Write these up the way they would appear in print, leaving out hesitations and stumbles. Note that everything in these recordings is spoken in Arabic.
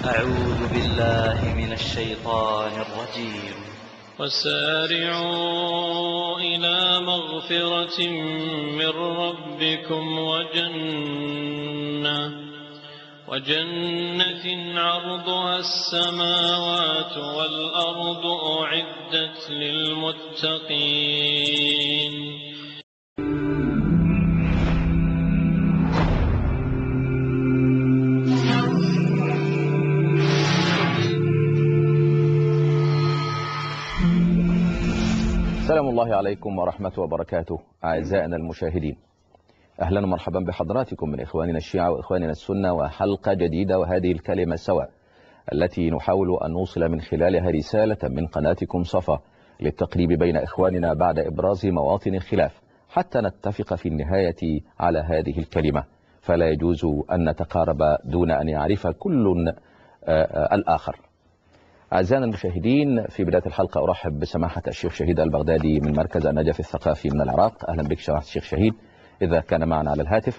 أعوذ بالله من الشيطان الرجيم. وسارعوا إلى مغفرة من ربكم وجنة عرضها السماوات والأرض أعدت للمتقين. سلام الله عليكم ورحمة وبركاته أعزائنا المشاهدين، أهلا ومرحبا بحضراتكم من إخواننا الشيعة وإخواننا السنة، وحلقة جديدة وهذه الكلمة سواء التي نحاول أن نوصل من خلالها رسالة من قناتكم صفا للتقريب بين إخواننا بعد إبراز مواطن الخلاف حتى نتفق في النهاية على هذه الكلمة، فلا يجوز أن نتقارب دون أن يعرف كل الآخر. أعزائنا المشاهدين، في بداية الحلقة أرحب بسماحة الشيخ شهيد البغدادي من مركز النجف الثقافي من العراق. أهلا بك سماحة الشيخ شهيد إذا كان معنا على الهاتف.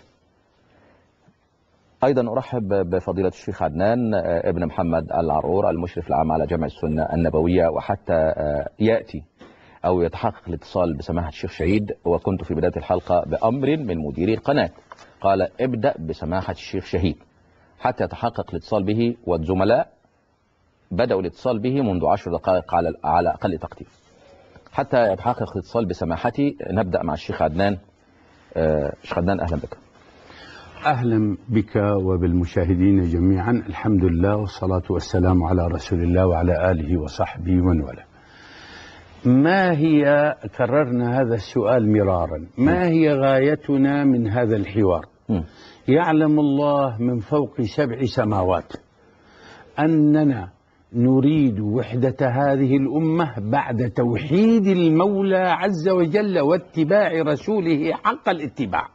أيضا أرحب بفضيلة الشيخ عدنان ابن محمد العرعور المشرف العام على جمع السنة النبوية، وحتى يأتي أو يتحقق الاتصال بسماحة الشيخ شهيد، وكنت في بداية الحلقة بأمر من مدير القناة قال ابدأ بسماحة الشيخ شهيد حتى يتحقق الاتصال به، والزملاء بدأوا الاتصال به منذ 10 دقائق على أقل تقدير. حتى يتحقق الاتصال بسماحتي نبدأ مع الشيخ عدنان. الشيخ عدنان أهلا بك. أهلا بك وبالمشاهدين جميعا. الحمد لله والصلاة والسلام على رسول الله وعلى آله وصحبه ومن والاه. ما هي، كررنا هذا السؤال مرارا، ما هي غايتنا من هذا الحوار؟ يعلم الله من فوق 7 سماوات أننا نريد وحدة هذه الأمة بعد توحيد المولى عز وجل واتباع رسوله حق الاتباع.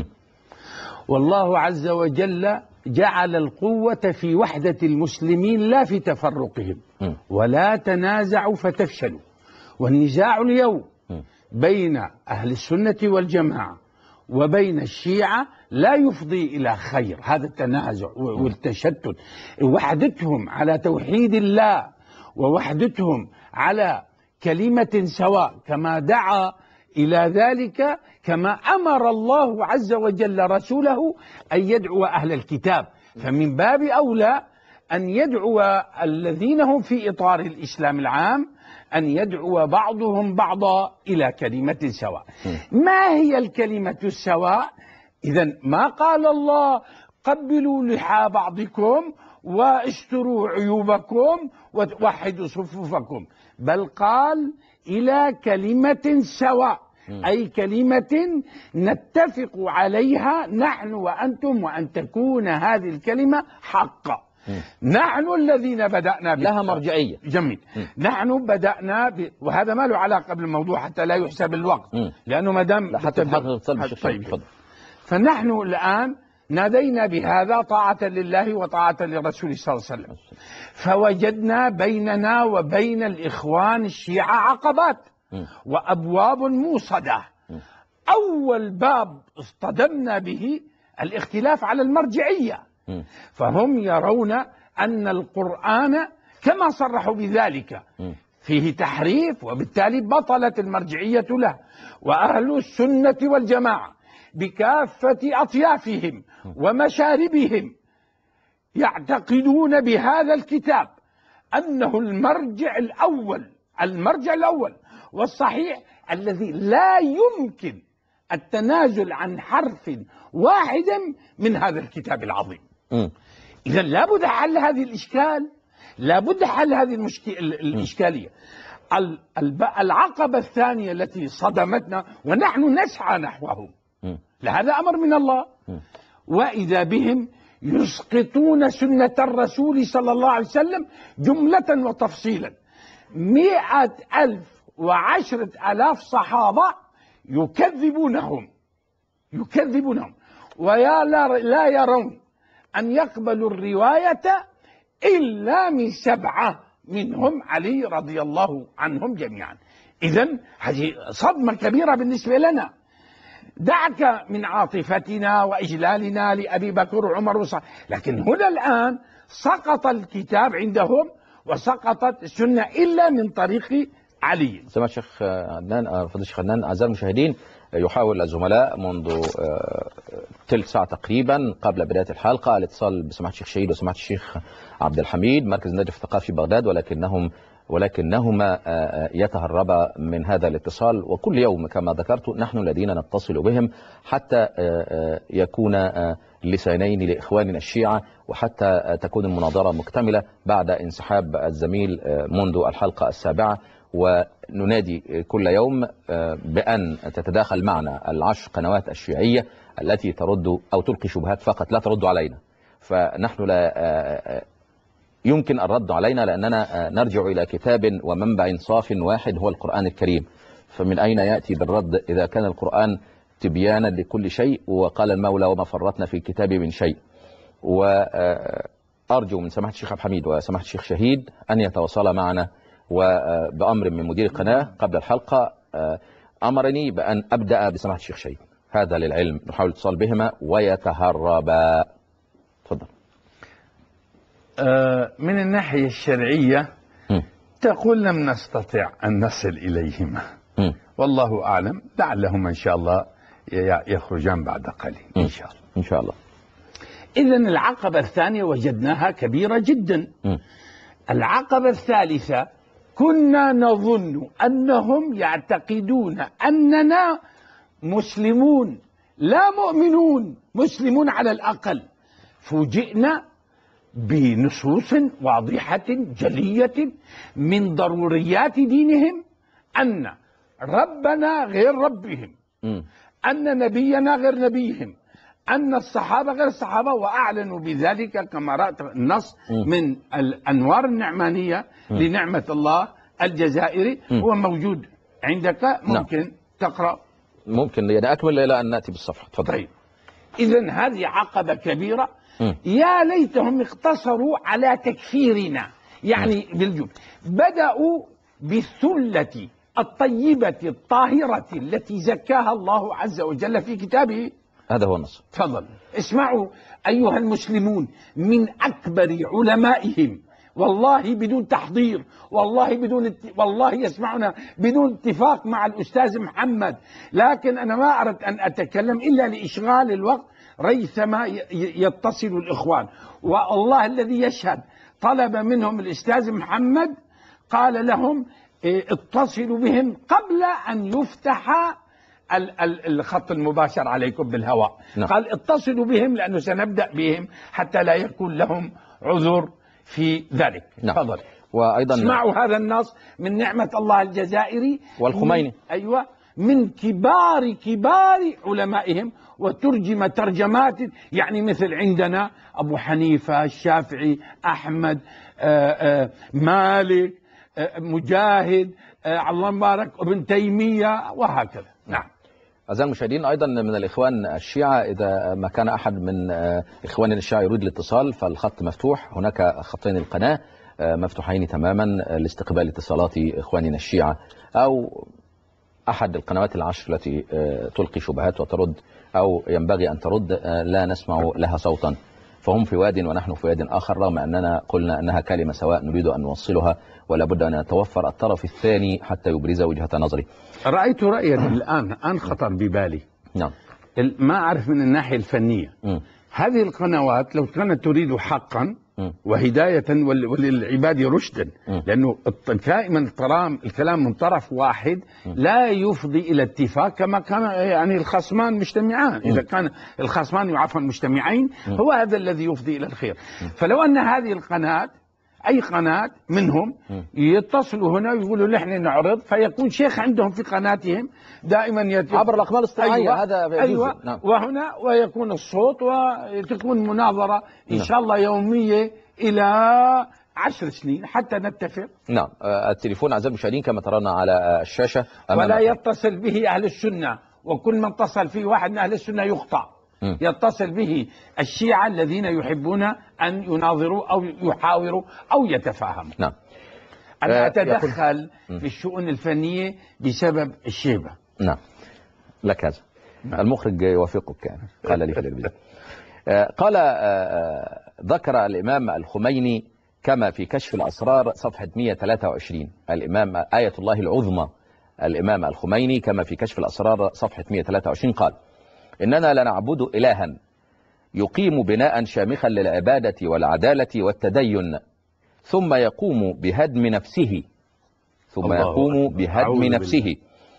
والله عز وجل جعل القوة في وحدة المسلمين لا في تفرقهم. ولا تنازعوا فتفشلوا. والنزاع اليوم بين أهل السنة والجماعة وبين الشيعة لا يفضي إلى خير. هذا التنازع والتشتت، وحدتهم على توحيد الله ووحدتهم على كلمة سواء كما دعا إلى ذلك، كما أمر الله عز وجل رسوله أن يدعو أهل الكتاب، فمن باب أولى أن يدعو الذين هم في إطار الإسلام العام أن يدعو بعضهم بعضا إلى كلمة سواء. ما هي الكلمة السواء؟ إذن ما قال الله قبلوا لحى بعضكم واشتروا عيوبكم ووحدوا صفوفكم، بل قال إلى كلمة سواء، أي كلمة نتفق عليها نحن وأنتم، وأن تكون هذه الكلمة حقا. نحن الذين بدأنا لها مرجعية. جميل. نحن بدأنا وهذا ما له علاقة بالموضوع حتى لا يحسب الوقت، لأنه ما دام حتى طيب. فنحن الآن نادينا بهذا طاعة لله وطاعة لرسوله صلى الله عليه وسلم، فوجدنا بيننا وبين الإخوان الشيعة عقبات وأبواب موصدة. أول باب اصطدمنا به الاختلاف على المرجعية، فهم يرون أن القرآن كما صرحوا بذلك فيه تحريف، وبالتالي بطلت المرجعية له. وأهل السنة والجماعة بكافة أطيافهم ومشاربهم يعتقدون بهذا الكتاب أنه المرجع الأول والصحيح الذي لا يمكن التنازل عن حرف واحد من هذا الكتاب العظيم. إذا لابد حل هذه الإشكال، لابد حل هذه الإشكالية. العقبة الثانية التي صدمتنا ونحن نسعى نحوهم، لهذا أمر من الله، وإذا بهم يسقطون سنة الرسول صلى الله عليه وسلم جملة وتفصيلا. 100,000 و10,000 صحابة يكذبونهم ولا يرون أن يقبلوا الرواية إلا من 7 منهم علي رضي الله عنهم جميعا. إذن هذه صدمة كبيرة بالنسبة لنا. دعك من عاطفتنا وإجلالنا لأبي بكر وعمر لكن هنا الآن سقط الكتاب عندهم وسقطت السنة إلا من طريق علي. سمع الشيخ عدنان، فضيلة الشيخ عدنان، أعزائي المشاهدين، يحاول الزملاء منذ تلت ساعة تقريبا قبل بداية الحلقة الاتصال بسماحة الشيخ شهيد وسماحة الشيخ عبد الحميد مركز النجف الثقافي في بغداد، ولكنهما يتهربا من هذا الاتصال. وكل يوم كما ذكرت نحن الذين نتصل بهم حتى يكون لسانين لإخواننا الشيعة، وحتى تكون المناظرة مكتملة بعد انسحاب الزميل منذ الحلقة السابعة. وننادي كل يوم بأن تتداخل معنا العشر قنوات الشيعية التي ترد أو تلقي شبهات فقط لا ترد علينا، فنحن لا يمكن الرد علينا لأننا نرجع إلى كتاب ومنبع صاف واحد هو القرآن الكريم. فمن أين يأتي بالرد إذا كان القرآن تبيانا لكل شيء، وقال المولى وما فرطنا في الكتاب من شيء. وأرجو من سماحة الشيخ عبد الحميد وسماحة الشيخ شهيد أن يتواصل معنا، وبأمر من مدير القناة قبل الحلقة أمرني بأن أبدأ بسماحة الشيخ شهيد، هذا للعلم، نحاول الاتصال بهما ويتهربا. تفضل. من الناحية الشرعية تقول لم نستطع أن نصل إليهما، والله أعلم، لعلهما إن شاء الله يخرجان بعد قليل إن شاء الله. إن شاء الله. إذن العقبة الثانية وجدناها كبيرة جدا. العقبة الثالثة كنا نظن أنهم يعتقدون أننا مسلمون لا مؤمنون، مسلمون على الأقل. فوجئنا بنصوص واضحة جلية من ضروريات دينهم أن ربنا غير ربهم، أن نبينا غير نبيهم، أن الصحابة غير الصحابة، وأعلنوا بذلك كما رأت النص من الأنوار النعمانية لنعمة الله الجزائري، هو موجود عندك، ممكن تقرأ. ممكن يعني أكمل إلى أن نأتي بالصفحة. تفضل. طيب، إذن هذه عقبة كبيرة. يا ليتهم اقتصروا على تكفيرنا، يعني بالجملة بدأوا بالثلة الطيبة الطاهرة التي زكاها الله عز وجل في كتابه. هذا هو النص. تفضل اسمعوا أيها المسلمون من أكبر علمائهم، والله بدون تحضير، والله يسمعنا بدون اتفاق مع الأستاذ محمد، لكن أنا ما أردت أن أتكلم إلا لإشغال الوقت ريثما يتصل الإخوان. والله الذي يشهد طلب منهم الأستاذ محمد، قال لهم اتصلوا بهم قبل أن يفتح الخط المباشر عليكم بالهواء. قال اتصلوا بهم لأنه سنبدأ بهم حتى لا يكون لهم عذر في ذلك. تفضل. وأيضا اسمعوا هذا النص من نعمة الله الجزائري والخميني، أيوة، من كبار علمائهم، وترجم ترجمات يعني مثل عندنا أبو حنيفة، الشافعي، أحمد، مالك، مجاهد، الله مبارك، ابن تيمية، وهكذا. نعم. أعزائي المشاهدين، أيضا من الإخوان الشيعة إذا ما كان أحد من إخواننا الشيعة يريد الاتصال فالخط مفتوح، هناك خطين القناة مفتوحين تماما لاستقبال اتصالات إخواننا الشيعة أو أحد القنوات العشر التي تلقي شبهات وترد أو ينبغي أن ترد لا نسمع لها صوتا، فهم في واد ونحن في واد آخر، رغم أننا قلنا أنها كلمة سواء نريد أن نوصلها، ولا بد أن يتوفر الطرف الثاني حتى يبرز وجهة نظري. رأيت رأيا الآن خطر ببالي. نعم. ما أعرف من الناحية الفنية. هذه القنوات لو كانت تريد حقا وهداية وللعباد رشدا، لأنه دائما الكلام من طرف واحد لا يفضي إلى اتفاق كما كان يعني الخصمان مجتمعان. إذا كان الخصمان عفوا مجتمعين هو هذا الذي يفضي إلى الخير. فلو أن هذه القناة أي قناة منهم يتصلوا هنا ويقولوا نحن نعرض، فيكون شيخ عندهم في قناتهم دائما عبر الأقمار الاصطناعية. أيوة هذا أيوة. نعم. وهنا ويكون الصوت وتكون مناظرة إن شاء الله يومية إلى 10 سنين حتى نتفق. نعم. التليفون أعزائي المشاهدين كما ترانا على الشاشة ولا يتصل به أهل السنة، وكل من اتصل فيه واحد من أهل السنة يقطع. يتصل به الشيعة الذين يحبون أن يناظروا أو يحاوروا أو يتفاهموا. نعم. أنا أتدخل في الشؤون الفنية بسبب الشيبة. نعم. لك هذا. المخرج يوافقك يعني، قال لي في البداية. قال ذكر الإمام الخميني كما في كشف الأسرار صفحة 123، الإمام آية الله العظمى الإمام الخميني كما في كشف الأسرار صفحة 123 قال: إننا لنعبد إلها يقيم بناء شامخا للعبادة والعدالة والتدين، ثم يقوم بهدم نفسه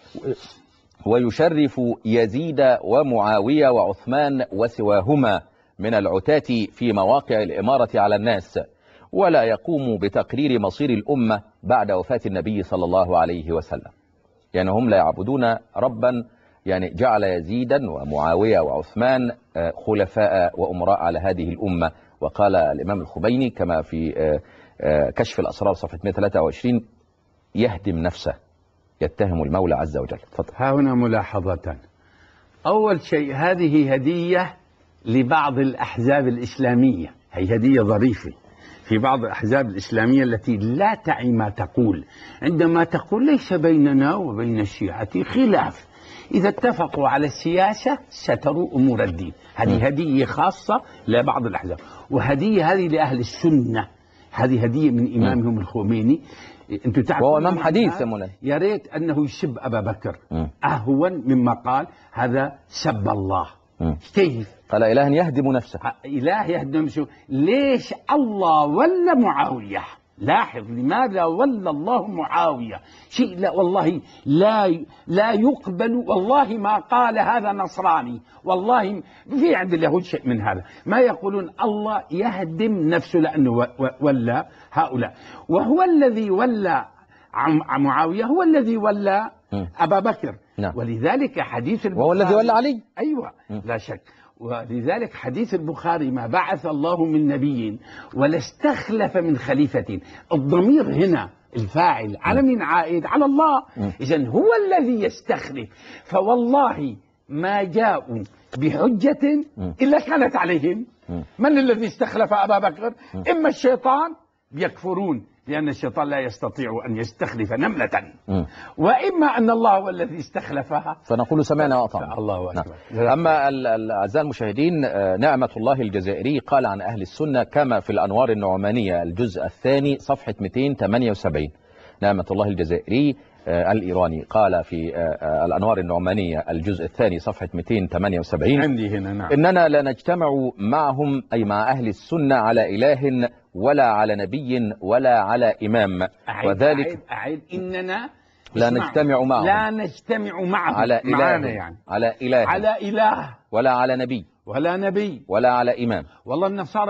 ويشرف يزيد ومعاوية وعثمان وسواهما من العتاة في مواقع الإمارة على الناس، ولا يقوم بتقرير مصير الأمة بعد وفاة النبي صلى الله عليه وسلم. يعني هم لا يعبدون ربا يعني جعل يزيدا ومعاوية وعثمان خلفاء وأمراء على هذه الأمة. وقال الإمام الخميني كما في كشف الأسرار صفحة 123: يهدم نفسه، يتهم المولى عز وجل. تفضل. ها هنا ملاحظتان. أول شيء، هذه هدية لبعض الأحزاب الإسلامية، هي هدية ظريفة في بعض الأحزاب الإسلامية التي لا تعي ما تقول، عندما تقول ليس بيننا وبين الشيعة خلاف، إذا اتفقوا على السياسة ستروا أمور الدين. هذه هدية خاصة لبعض الأحزاب، وهدية هذه لأهل السنة، هذه هدية من إمامهم الخميني. انتم تعرفون وهو امام حديث يا ريت انه يسب ابا بكر اهون مما قال هذا سب الله. كيف قال اله يهدم نفسه؟ اله يهدم نفسه. ليش الله ولا معاويه؟ لاحظ لماذا ولا الله معاويه؟ شيء لا والله لا يقبل. والله ما قال هذا نصراني، والله في عند اليهود شيء من هذا، ما يقولون الله يهدم نفسه لانه ولا هؤلاء. وهو الذي ولى معاويه هو الذي ولى ابا بكر. ولذلك حديث البخاري وهو الذي ولى علي. ايوه لا شك. ولذلك حديث البخاري: ما بعث الله من نبي ولا استخلف من خليفة. الضمير هنا الفاعل على من عائد؟ على الله. إذن هو الذي يستخلف. فوالله ما جاءوا بحجة إلا كانت عليهم. من الذي استخلف أبا بكر؟ إما الشيطان، يكفرون لأن الشيطان لا يستطيع أن يستخلف نملة، وإما أن الله هو الذي استخلفها، فنقول سمعنا وأطعنا. الله أكبر. أما أعزائي المشاهدين، نعمة الله الجزائري قال عن أهل السنة كما في الأنوار النعمانية الجزء الثاني صفحة 278. نعمة الله الجزائري الإيراني قال في الأنوار النعمانية الجزء الثاني صفحة 278: عندي هنا نعم. إننا لا نجتمع معهم، أي مع أهل السنة، على إله ولا على نبي ولا على إمام. وذلك أعيد إننا لا نجتمع معهم، لا نجتمع معهم على إله، يعني على إله ولا على نبي ولا على إمام. والله النصارى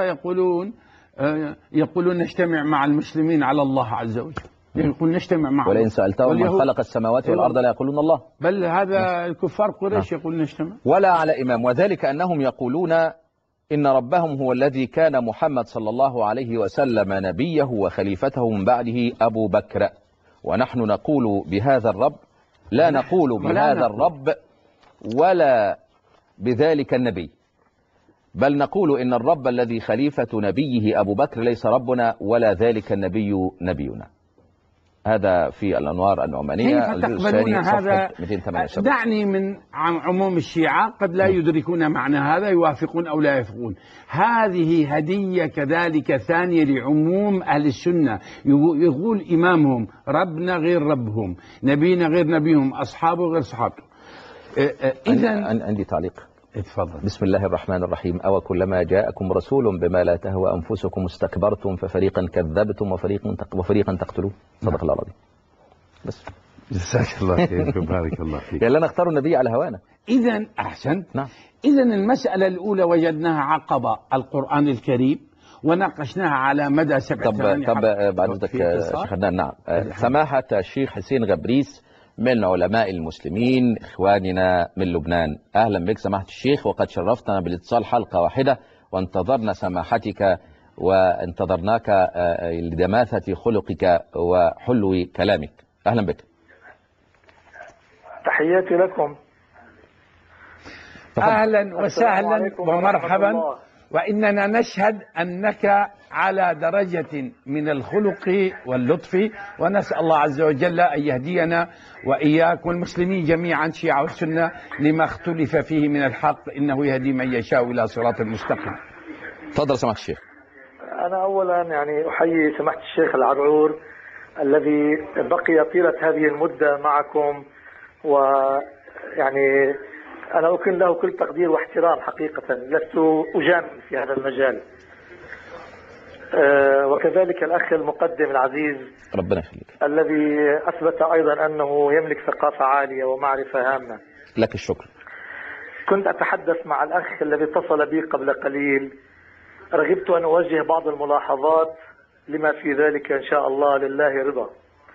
يقولون نجتمع مع المسلمين على الله عز وجل، يقول نجتمع معهم. ولئن سألتهم من خلق السماوات والأرض لا يقولون الله. بل هذا الكفار قريش يقول نجتمع. ولا على إمام. وذلك أنهم يقولون إن ربهم هو الذي كان محمد صلى الله عليه وسلم نبيه وخليفته من بعده أبو بكر، ونحن نقول بهذا الرب، لا نقول بهذا الرب ولا بذلك النبي، بل نقول إن الرب الذي خليفة نبيه أبو بكر ليس ربنا ولا ذلك النبي نبينا. هذا في الأنوار النعمانية الجزء الثاني صفحة 278. دعني من عموم الشيعة قد لا يدركون معنى هذا، يوافقون أو لا يوافقون. هذه هدية كذلك ثانية لعموم أهل السنة. يقول إمامهم ربنا غير ربهم، نبينا غير نبيهم، أصحابه غير صحابته. إذن عندي تعليق. اتفضل. بسم الله الرحمن الرحيم. أو كلما جاءكم رسول بما لا تهوى أنفسكم استكبرتم ففريقا كذبتم وفريقا تقتلون. صدق الله العظيم. بس جزاك الله خير وبارك الله فيك. لا نختار النبي على هوانا. إذن أحسنت. نعم. إذن المسألة الأولى وجدناها عقبة القرآن الكريم وناقشناها على مدى 7 ثواني. طب بعد ذلك شيخ عدنان. نعم. سماحة الشيخ حسين غبريس من علماء المسلمين إخواننا من لبنان، أهلا بك سماحة الشيخ، وقد شرفتنا بالاتصال حلقة واحدة، وانتظرنا سماحتك وانتظرناك لدماثة خلقك وحلو كلامك. أهلا بك. تحياتي لكم. أهلا وسهلا ومرحبا وإننا نشهد أنك على درجة من الخلق واللطف، ونسأل الله عز وجل أن يهدينا وإياك والمسلمين جميعا شيعة والسنة لما اختلف فيه من الحق، إنه يهدي من يشاء إلى صراط مستقيم. تفضل سماحة الشيخ. أنا أولا يعني أحيي سماحة الشيخ العرعور الذي بقي طيلة هذه المدة معكم، ويعني أنا أكن له كل تقدير واحترام حقيقة، لست أجامل في هذا المجال. وكذلك الأخ المقدم العزيز ربنا يخليك، الذي أثبت أيضا أنه يملك ثقافة عالية ومعرفة هامة. لك الشكر. كنت أتحدث مع الأخ الذي اتصل بي قبل قليل، رغبت أن أوجه بعض الملاحظات لما في ذلك إن شاء الله لله رضا،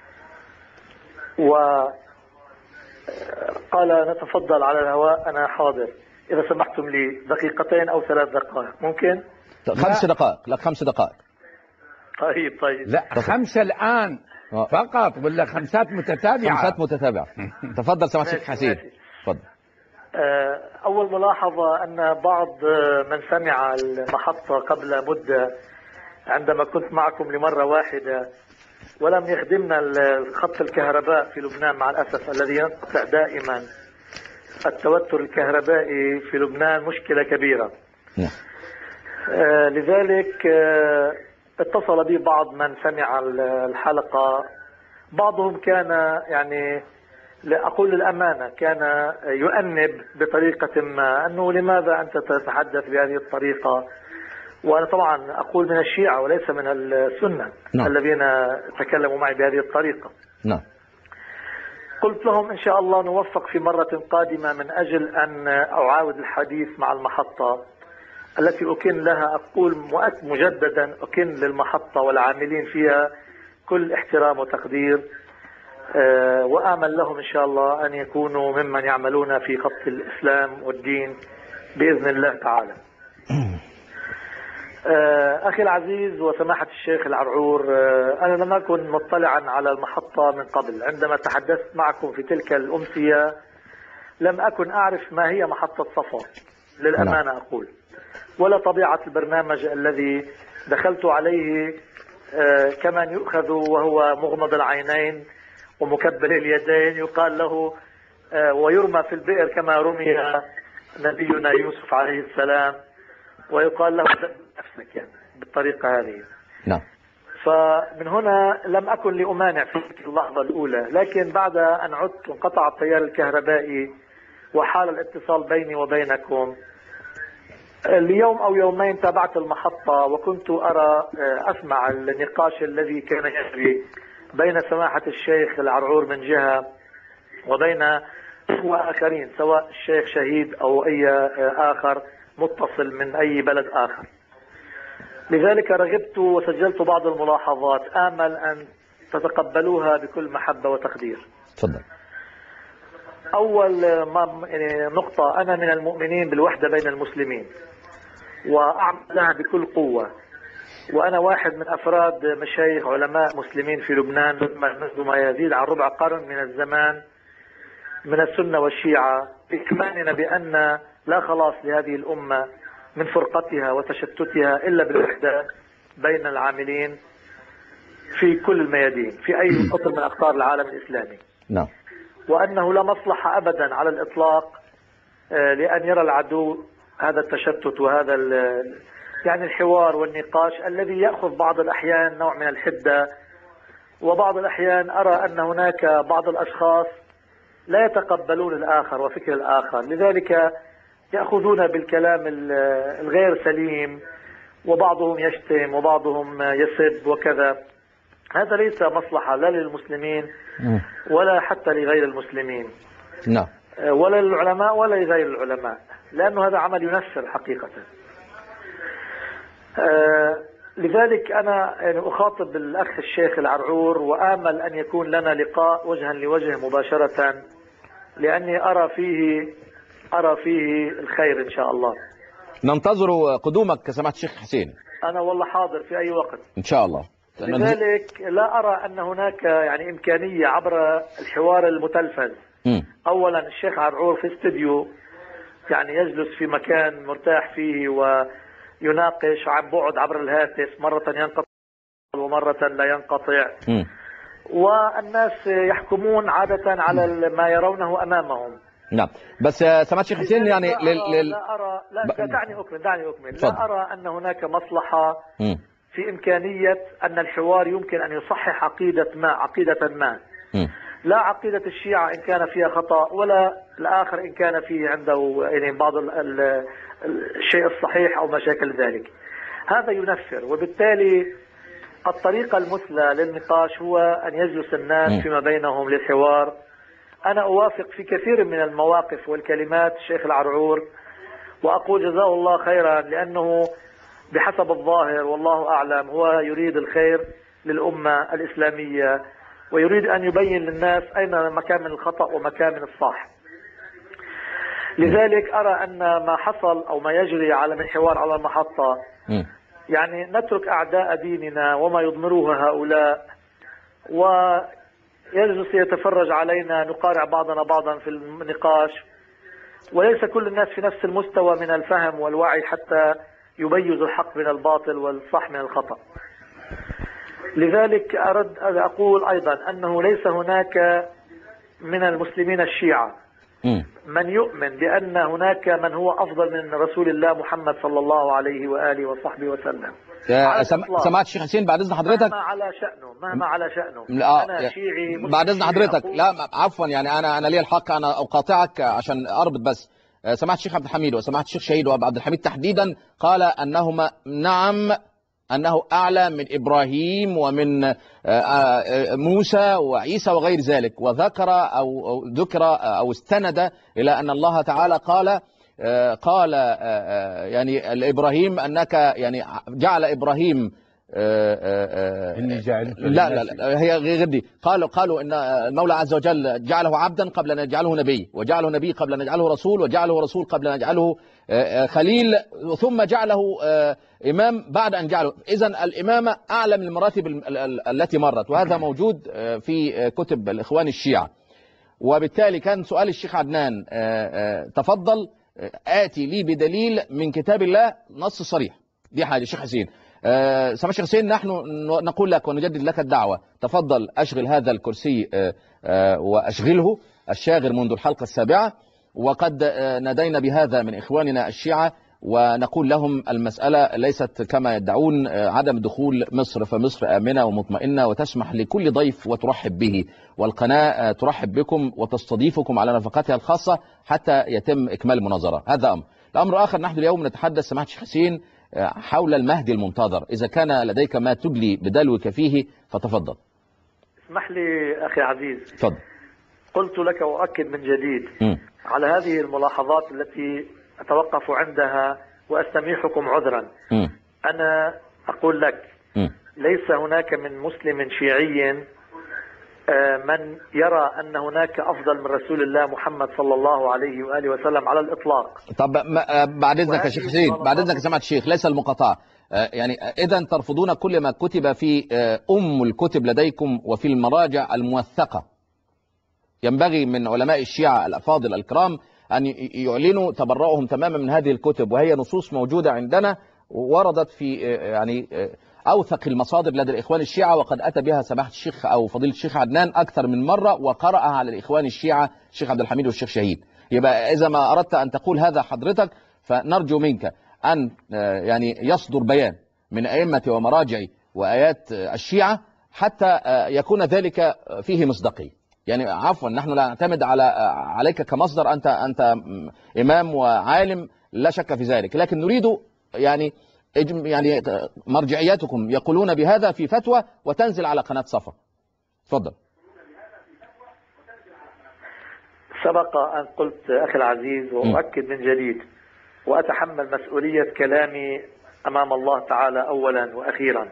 وقال نتفضل على الهواء، أنا حاضر إذا سمحتم لي دقيقتين أو 3 دقائق. ممكن؟ 5 دقائق. لك 5 دقائق. طيب لا 5 الآن فقط ولا 5 متتابعة؟ 5 متتابعة. تفضل سماحة الشيخ حسين. تفضل. أول ملاحظة أن بعض من سمع المحطة قبل مدة عندما كنت معكم لمرة واحدة ولم يخدمنا خط الكهرباء في لبنان مع الأسف الذي ينقطع دائما، التوتر الكهربائي في لبنان مشكلة كبيرة. لذلك اتصل بي بعض من سمع الحلقة، بعضهم كان يعني أقول للأمانة كان يؤنب بطريقة ما أنه لماذا أنت تتحدث بهذه الطريقة، وأنا طبعا أقول من الشيعة وليس من السنة الذين تكلموا معي بهذه الطريقة. قلت لهم إن شاء الله نوفق في مرة قادمة من أجل أن أعاود الحديث مع المحطة التي أكن لها، أقول مجددا أكن للمحطة والعاملين فيها كل احترام وتقدير، وآمل لهم إن شاء الله أن يكونوا ممن يعملون في خط الإسلام والدين بإذن الله تعالى. أخي العزيز وسماحة الشيخ العرعور، أنا لم أكن مطلعا على المحطة من قبل، عندما تحدثت معكم في تلك الأمسية لم أكن أعرف ما هي محطة صفا للأمانة أقول، ولا طبيعة البرنامج الذي دخلت عليه، كمن يؤخذ وهو مغمض العينين ومكبل اليدين يقال له ويرمى في البئر كما رمي نبينا يوسف عليه السلام، ويقال له ذب نفسك يعني بالطريقة هذه. نعم. فمن هنا لم أكن لأمانع في اللحظة الأولى، لكن بعد أن عدت انقطع التيار الكهربائي وحال الاتصال بيني وبينكم، اليوم أو يومين تابعت المحطة وكنت أسمع النقاش الذي كان يجري بين سماحة الشيخ العرعور من جهة وبين آخرين، سواء الشيخ شهيد أو أي آخر متصل من أي بلد آخر. لذلك رغبت وسجلت بعض الملاحظات، آمل أن تتقبلوها بكل محبة وتقدير. تفضل. أول نقطة، أنا من المؤمنين بالوحدة بين المسلمين وأعمل لها بكل قوة، وأنا واحد من أفراد مشايخ علماء مسلمين في لبنان منذ ما يزيد عن ربع قرن من الزمان من السنة والشيعة، بإيماننا بأن لا خلاص لهذه الأمة من فرقتها وتشتتها إلا بالوحدة بين العاملين في كل الميادين في أي قطر من أقطار العالم الإسلامي. نعم. وأنه لا مصلحة أبدا على الإطلاق لأن يرى العدو هذا التشتت وهذا يعني الحوار والنقاش الذي يأخذ بعض الأحيان نوع من الحدة، وبعض الأحيان أرى أن هناك بعض الأشخاص لا يتقبلون الآخر وفكر الآخر، لذلك يأخذون بالكلام الغير سليم، وبعضهم يشتم وبعضهم يسب وكذا. هذا ليس مصلحة لا للمسلمين ولا حتى لغير المسلمين. نعم. ولا للعلماء ولا لغير العلماء، لأنه هذا عمل ينفر حقيقة. لذلك أنا يعني أخاطب الأخ الشيخ العرعور وآمل أن يكون لنا لقاء وجها لوجه مباشرة، لأني أرى فيه الخير إن شاء الله. ننتظر قدومك كسماحة الشيخ حسين. أنا والله حاضر في أي وقت إن شاء الله. لذلك لا أرى أن هناك يعني إمكانية عبر الحوار المتلفز. أولا الشيخ عرعور في استوديو يعني يجلس في مكان مرتاح فيه يناقش عن بعد عبر الهاتف، مرة ينقطع ومرة لا ينقطع. والناس يحكمون عادة على ما يرونه أمامهم. نعم، بس سمعت شيخ حسين يعني لا أرى دعني أكمل لا أرى أن هناك مصلحة في إمكانية أن الحوار يمكن أن يصحح عقيدة ما. لا عقيدة الشيعة إن كان فيها خطأ، ولا الآخر إن كان فيه عنده يعني بعض الشيء الصحيح أو ما شاكل ذلك. هذا ينفر، وبالتالي الطريقة المثلى للنقاش هو أن يجلس الناس فيما بينهم للحوار. أنا أوافق في كثير من المواقف والكلمات الشيخ العرعور، وأقول جزاه الله خيرا، لأنه بحسب الظاهر والله أعلم هو يريد الخير للأمة الإسلامية، ويريد أن يبين للناس أين مكان من الخطأ ومكان من الصح. لذلك أرى أن ما حصل أو ما يجري على الحوار على المحطة يعني نترك أعداء ديننا وما يضمروها هؤلاء، ويجلس يتفرج علينا نقارع بعضنا بعضا في النقاش، وليس كل الناس في نفس المستوى من الفهم والوعي حتى يميزوا الحق من الباطل والصح من الخطأ. لذلك أرد أن أقول أيضا أنه ليس هناك من المسلمين الشيعة من يؤمن بأن هناك من هو أفضل من رسول الله محمد صلى الله عليه وآله وصحبه وسلم. سمعت الشيخ حسين بعد إذن حضرتك؟ مهما على شأنه أنا شيعي بعد إذن حضرتك. لا عفوا، يعني أنا لي الحق أنا أقاطعك عشان أربط بس. سمعت الشيخ عبد الحميد وسمعت الشيخ شهيد وعبد الحميد تحديدا قال أنهما نعم أنه أعلى من إبراهيم ومن موسى وعيسى وغير ذلك، وذكر أو استند إلى أن الله تعالى قال يعني لإبراهيم أنك يعني جعل إبراهيم إني جعلك لا هي غير دي. قالوا ان المولى عز وجل جعله عبدا قبل ان يجعله نبي، وجعله نبي قبل ان يجعله رسول، وجعله رسول قبل ان يجعله خليل، ثم جعله امام بعد ان جعله. اذا الامامه اعلى من المراتب التي مرت، وهذا موجود في كتب الاخوان الشيعة. وبالتالي كان سؤال الشيخ عدنان تفضل آتي لي بدليل من كتاب الله نص صريح. دي حاجة. الشيخ حسين سماحة الشيخ حسين، نحن نقول لك ونجدد لك الدعوة، تفضل أشغل هذا الكرسي وأشغله الشاغر منذ الحلقة السابعة، وقد نادينا بهذا من إخواننا الشيعة ونقول لهم المسألة ليست كما يدعون عدم دخول مصر، فمصر آمنة ومطمئنة وتسمح لكل ضيف وترحب به، والقناة ترحب بكم وتستضيفكم على نفقاتها الخاصة حتى يتم إكمال المناظرة. هذا أمر. الأمر آخر، نحن اليوم نتحدث سماحة الشيخ حسين حول المهدي المنتظر. إذا كان لديك ما تدلي بدلوك فيه فتفضل. اسمح لي أخي عزيز. تفضل. قلت لك وأؤكد من جديد على هذه الملاحظات التي أتوقف عندها وأستميحكم عذرا. أنا أقول لك ليس هناك من مسلم شيعي من يرى أن هناك أفضل من رسول الله محمد صلى الله عليه وآله وسلم على الإطلاق. طب بعد إذنك يا شيخ حسين، بعد إذنك سمعت الشيخ، ليس المقاطعة. يعني إذا ترفضون كل ما كتب في الكتب لديكم وفي المراجع الموثقة. ينبغي من علماء الشيعة الأفاضل الكرام أن يعلنوا تبرؤهم تماما من هذه الكتب، وهي نصوص موجودة عندنا وردت في يعني أوثق المصادر لدى الإخوان الشيعة، وقد أتى بها سماحة الشيخ أو فضيلة الشيخ عدنان أكثر من مرة وقرأها على الإخوان الشيعة الشيخ عبد الحميد والشيخ شهيد. يبقى إذا ما أردت أن تقول هذا حضرتك فنرجو منك أن يعني يصدر بيان من أئمة ومراجع وآيات الشيعة حتى يكون ذلك فيه مصداقية. يعني عفوا، نحن لا نعتمد عليك كمصدر، أنت إمام وعالم لا شك في ذلك، لكن نريد يعني مرجعياتكم يقولون بهذا في فتوى وتنزل على قناة صفا. تفضل. سبق أن قلت أخي العزيز وأؤكد من جديد وأتحمل مسؤولية كلامي أمام الله تعالى أولا وأخيرا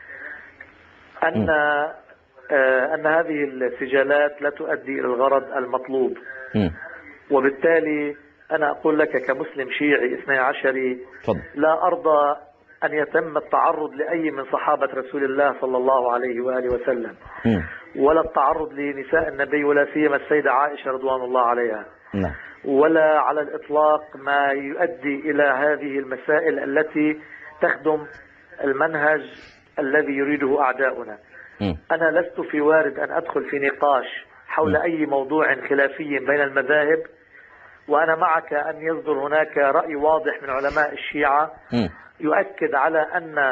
أن هذه السجالات لا تؤدي إلى الغرض المطلوب. وبالتالي أنا أقول لك كمسلم شيعي 12 لا أرضى أن يتم التعرض لأي من صحابة رسول الله صلى الله عليه وآله وسلم، ولا التعرض لنساء النبي ولا سيما السيدة عائشة رضوان الله عليها. ولا على الإطلاق ما يؤدي إلى هذه المسائل التي تخدم المنهج الذي يريده أعداؤنا. أنا لست في وارد أن أدخل في نقاش حول أي موضوع خلافي بين المذاهب، وأنا معك أن يصدر هناك رأي واضح من علماء الشيعة يؤكد على أن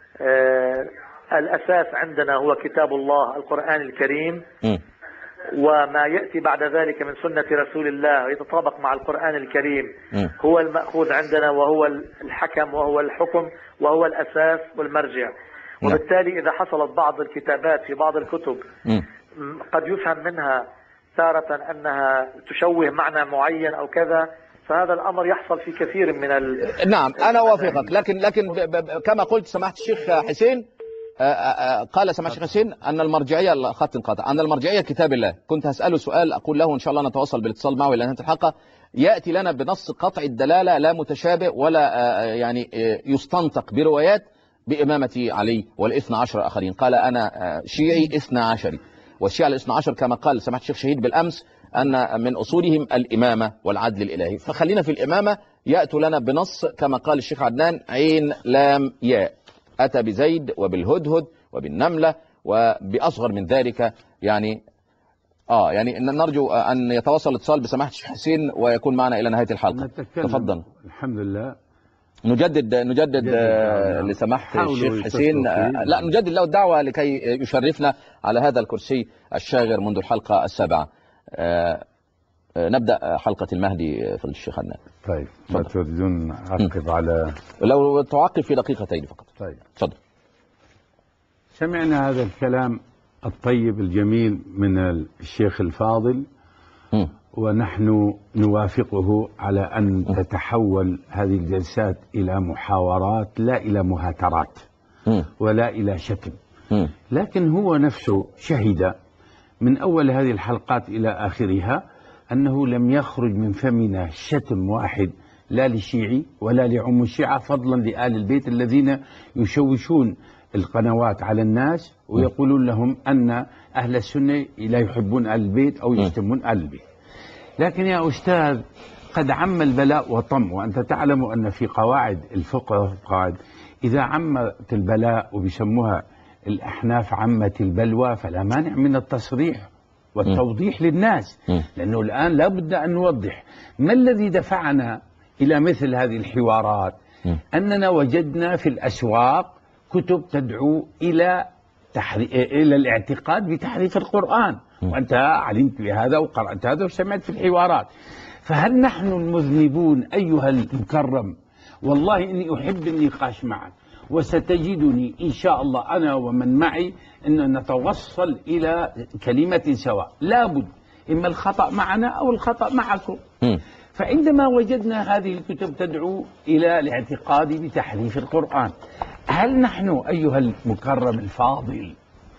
الأساس عندنا هو كتاب الله القرآن الكريم، وما يأتي بعد ذلك من سنة رسول الله ويتطابق مع القرآن الكريم هو المأخوذ عندنا، وهو الحكم وهو الحكم وهو الأساس والمرجع. وبالتالي إذا حصلت بعض الكتابات في بعض الكتب قد يفهم منها تارة أنها تشوه معنى معين أو كذا، فهذا الأمر يحصل في كثير من نعم أنا أوافقك، لكن كما قلت سماحة الشيخ حسين، قال سماحة الشيخ حسين أن المرجعية خط انقطع، أن المرجعية كتاب الله. كنت هسأله سؤال أقول له إن شاء الله نتواصل بالاتصال معه إلى نهاية الحلقة، يأتي لنا بنص قطع الدلالة لا متشابه ولا يعني يستنطق بروايات بإمامة علي والاثنى عشر آخرين. قال أنا شيعي اثنى عشري، والشيعة الاثنى عشر كما قال سماحة الشيخ شهيد بالأمس أن من أصولهم الإمامة والعدل الإلهي. فخلينا في الإمامة، يأتوا لنا بنص كما قال الشيخ عدنان عين لام ياء، أتى بزيد وبالهدهد وبالنملة وبأصغر من ذلك. يعني نرجو أن يتواصل الاتصال بسماحة الشيخ حسين ويكون معنا إلى نهاية الحلقة. تفضل. الحمد لله. نجدد لسماحة الشيخ حسين، لا نجدد له الدعوة لكي يشرفنا على هذا الكرسي الشاغر منذ الحلقة السابعة. نبدأ حلقة المهدي في الشيخ عدنان. طيب ما تريدون أعقب على، لو تعقب في دقيقتين فقط. طيب تفضل. سمعنا هذا الكلام الطيب الجميل من الشيخ الفاضل، ونحن نوافقه على أن تتحول هذه الجلسات إلى محاورات لا إلى مهاترات ولا إلى شتم. لكن هو نفسه شهد من أول هذه الحلقات إلى آخرها أنه لم يخرج من فمنا شتم واحد، لا لشيعي ولا لعم الشيعة، فضلا لآل البيت الذين يشوشون القنوات على الناس ويقولون لهم أن أهل السنة لا يحبون آل البيت أو يشتمون آل البيت. لكن يا أستاذ قد عم البلاء وطم، وأنت تعلم أن في قواعد الفقه قواعد إذا عمت البلاء، وبيسموها الأحناف عمت البلوى، فلا مانع من التصريح والتوضيح للناس، لأنه الآن لا بد أن نوضح ما الذي دفعنا إلى مثل هذه الحوارات. أننا وجدنا في الأسواق كتب تدعو إلى الاعتقاد بتحريف القرآن، وأنت علمت بهذا وقرأت هذا وسمعت في الحوارات. فهل نحن المذنبون أيها المكرم؟ والله إني أحب النقاش معك، وستجدني إن شاء الله أنا ومن معي أن نتوصل إلى كلمة سواء. لابد إما الخطأ معنا أو الخطأ معكم. فعندما وجدنا هذه الكتب تدعو إلى الاعتقاد بتحريف القرآن، هل نحن أيها المكرم الفاضل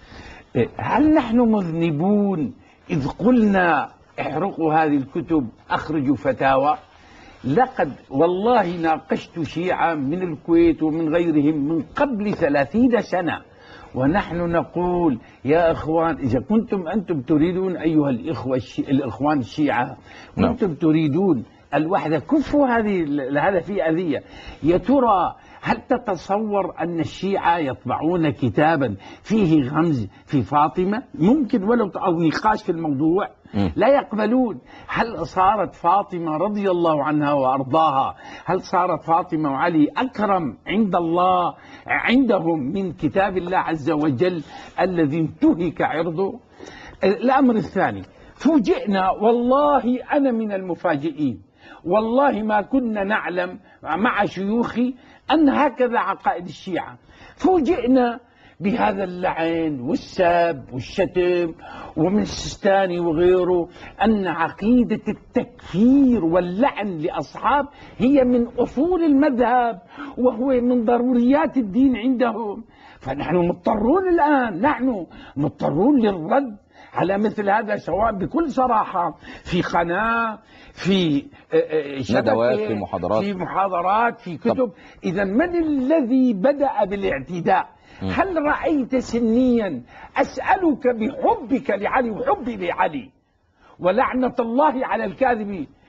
هل نحن مذنبون إذ قلنا احرقوا هذه الكتب أخرجوا فتاوى؟ لقد والله ناقشت شيعة من الكويت ومن غيرهم من قبل 30 سنة، ونحن نقول يا إخوان إذا كنتم أنتم تريدون أيها الإخوان الشيعة كنتم تريدون الوحدة، كفوا هذا في أذية. يا ترى هل تتصور أن الشيعة يطبعون كتابا فيه غمز في فاطمة؟ ممكن ولو أو نقاش في الموضوع لا يقبلون. هل صارت فاطمة رضي الله عنها وأرضاها، هل صارت فاطمة وعلي أكرم عند الله عندهم من كتاب الله عز وجل الذي انتهك عرضه؟ الأمر الثاني، فوجئنا والله أنا من المفاجئين، والله ما كنا نعلم مع شيوخي أن هكذا عقائد الشيعة. فوجئنا بهذا اللعن والسب والشتم ومن السيستاني وغيره، أن عقيدة التكفير واللعن لأصحاب هي من أصول المذهب وهو من ضروريات الدين عندهم. فنحن مضطرون الآن، نحن مضطرون للرد على مثل هذا، سواء بكل صراحة في قناة، في ندوات، في محاضرات، في كتب. إذا من الذي بدأ بالاعتداء؟ هل رأيت سنيا أسألك بحبك لعلي وحبي لعلي ولعنة الله على الكاذب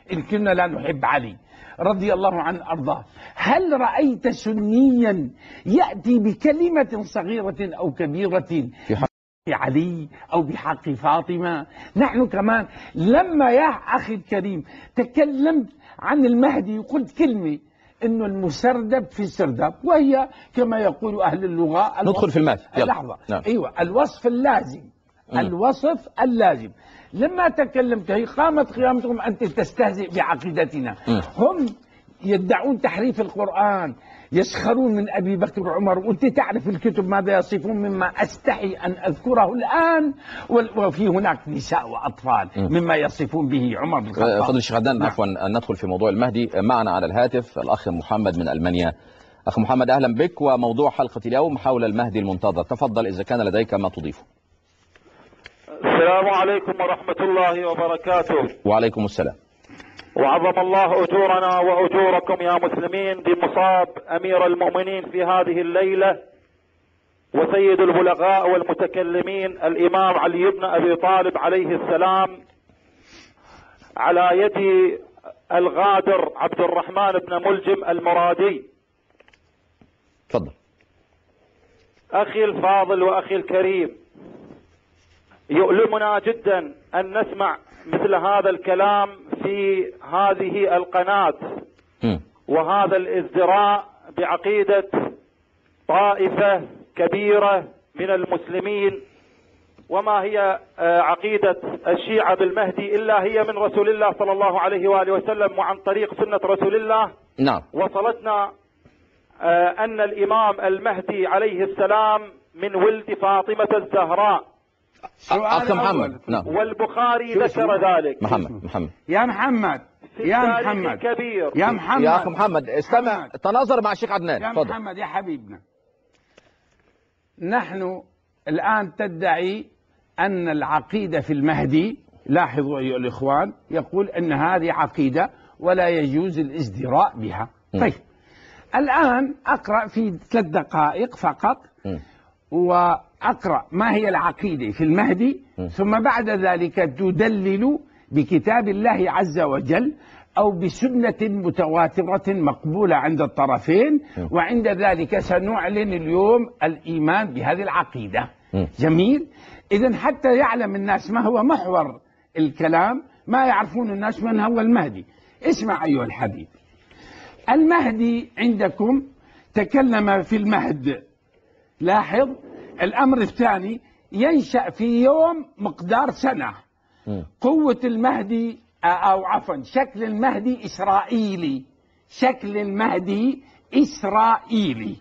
إن كنا لا نحب علي رضي الله عنه أرضاه. هل رأيت سنيا يأتي بكلمة صغيرة أو كبيرة في حق علي أو بحق فاطمة؟ نحن كمان لما يا أخي الكريم تكلمت عن المهدي قلت كلمة إنه المسردب في السردب، وهي كما يقول أهل اللغة ندخل في المهدي. لحظة. نعم. أيوة، الوصف اللازم. الوصف اللازم. لما تكلمت هي قامت قيامتهم أنت تستهزئ بعقيدتنا. هم يدعون تحريف القرآن، يسخرون من أبي بكر وعمر، وأنت تعرف الكتب ماذا يصفون مما أستحي أن أذكره الآن، وفي هناك نساء وأطفال مما يصفون به عمر بن الخطاب. فضل الشيخ عدنان، عفوا ندخل في موضوع المهدي. معنا على الهاتف الأخ محمد من ألمانيا. أخ محمد أهلا بك، وموضوع حلقة اليوم حول المهدي المنتظر. تفضل إذا كان لديك ما تضيفه. السلام عليكم ورحمة الله وبركاته. وعليكم السلام. وعظم الله أجورنا وأجوركم يا مسلمين بمصاب أمير المؤمنين في هذه الليلة وسيد البلغاء والمتكلمين الإمام علي بن أبي طالب عليه السلام على يد الغادر عبد الرحمن بن ملجم المرادي. تفضل. أخي الفاضل وأخي الكريم، يؤلمنا جدا أن نسمع مثل هذا الكلام في هذه القناة وهذا الازدراء بعقيدة طائفة كبيرة من المسلمين. وما هي عقيدة الشيعة بالمهدي إلا هي من رسول الله صلى الله عليه وآله وسلم وعن طريق سنة رسول الله. نعم. وصلتنا أن الإمام المهدي عليه السلام من ولد فاطمة الزهراء. أخ محمد. نعم. والبخاري ذكر ذلك. محمد يا محمد الكبير. يا محمد يا أخ محمد استمع، تناظر مع الشيخ عدنان. يا محمد يا حبيبنا، نحن الآن تدعي أن العقيدة في المهدي، لاحظوا أيها الإخوان، يقول أن هذه عقيدة ولا يجوز الازدراء بها. طيب الآن أقرأ في 3 دقائق فقط وأقرأ ما هي العقيدة في المهدي، ثم بعد ذلك تدلل بكتاب الله عز وجل أو بسنة متواترة مقبولة عند الطرفين، وعند ذلك سنعلن اليوم الإيمان بهذه العقيدة. جميل. إذن حتى يعلم الناس ما هو محور الكلام، ما يعرفون الناس من هو المهدي. اسمع أيها الحبيب، المهدي عندكم تكلم في المهد. لاحظ الأمر الثاني، ينشأ في يوم مقدار سنة. قوة المهدي أو عفوا شكل المهدي إسرائيلي. شكل المهدي إسرائيلي.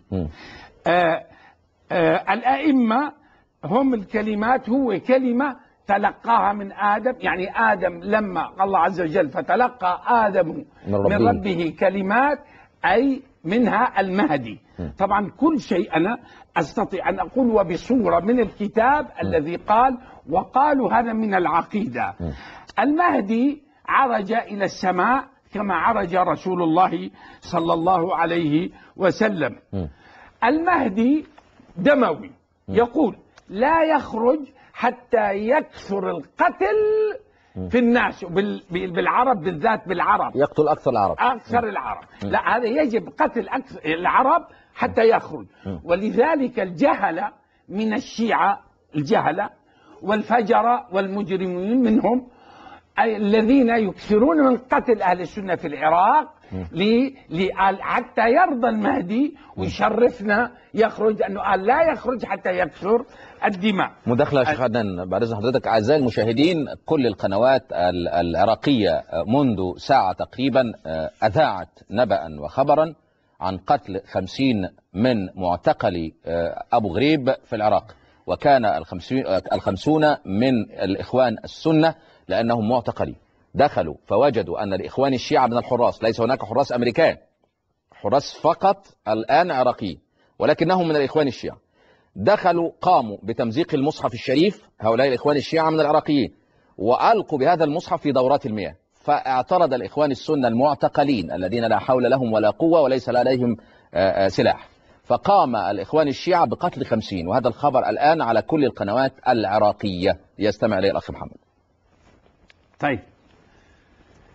الأئمة هم الكلمات، هو كلمة تلقاها من آدم، يعني آدم لما الله عز وجل فتلقى آدم من ربه كلمات، أي منها المهدي. طبعا كل شيء أنا أستطيع أن أقول وبصورة من الكتاب الذي قال وقالوا هذا من العقيدة. المهدي عرج إلى السماء كما عرج رسول الله صلى الله عليه وسلم. المهدي دموي، يقول لا يخرج حتى يكثر القتل في الناس، بالعرب بالذات، بالعرب يقتل أكثر العرب. أكثر العرب. لا، هذا يجب قتل أكثر العرب حتى يخرج. ولذلك الجهلة من الشيعة، الجهلة والفجرة والمجرمين منهم الذين يكثرون من قتل أهل السنة في العراق حتى يرضى المهدي ويشرفنا يخرج، أنه قال لا يخرج حتى يكثر الدماء. مداخلة يا شيخ عدنان بعد إذن حضرتك. أعزائي المشاهدين، كل القنوات العراقية منذ ساعة تقريبا أذاعت نبأ وخبرا عن قتل 50 من معتقلي أبو غريب في العراق، وكان 50 من الإخوان السنة لأنهم معتقلين. دخلوا فوجدوا أن الإخوان الشيعة من الحراس، ليس هناك حراس أمريكان، حراس فقط الآن عراقيين، ولكنهم من الإخوان الشيعة. دخلوا قاموا بتمزيق المصحف الشريف، هؤلاء الإخوان الشيعة من العراقيين، وألقوا بهذا المصحف في دورات المياه. فاعترض الإخوان السنة المعتقلين الذين لا حول لهم ولا قوة وليس لديهم سلاح، فقام الإخوان الشيعة بقتل 50، وهذا الخبر الآن على كل القنوات العراقية. يستمع إليه الأخ محمد. طيب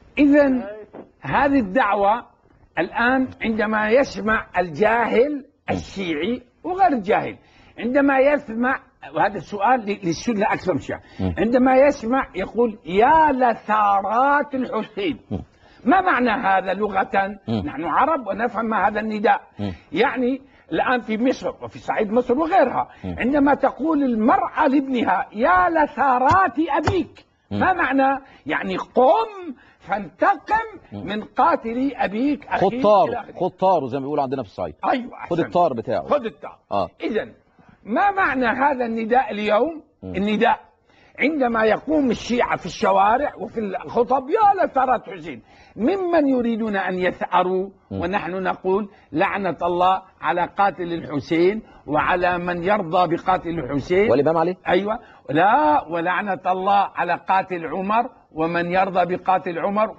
إذن هذه الدعوة الآن عندما يسمع الجاهل الشيعي وغير الجاهل، عندما يسمع، وهذا السؤال للسنة أكثر من شيء، عندما يسمع يقول يا لثارات الحسين. ما معنى هذا لغة؟ نحن عرب ونفهم ما هذا النداء. يعني الآن في مصر وفي صعيد مصر وغيرها، عندما تقول المرأة لابنها يا لثارات أبيك، ما معنى؟ يعني قم فانتقم من قاتلي أبيك أخيك. خطار زي ما بيقولوا عندنا في الصعيد. أيوة، خد الطار بتاعه، خد الطار. إذن ما معنى هذا النداء اليوم؟ النداء عندما يقوم الشيعة في الشوارع وفي الخطب يا لثارات حسين، ممن يريدون أن يثأروا، ونحن نقول لعنة الله على قاتل الحسين وعلى من يرضى بقاتل الحسين والإمام علي. أيوة، لا، ولعنة الله على قاتل عمر ومن يرضى بقاتل عمر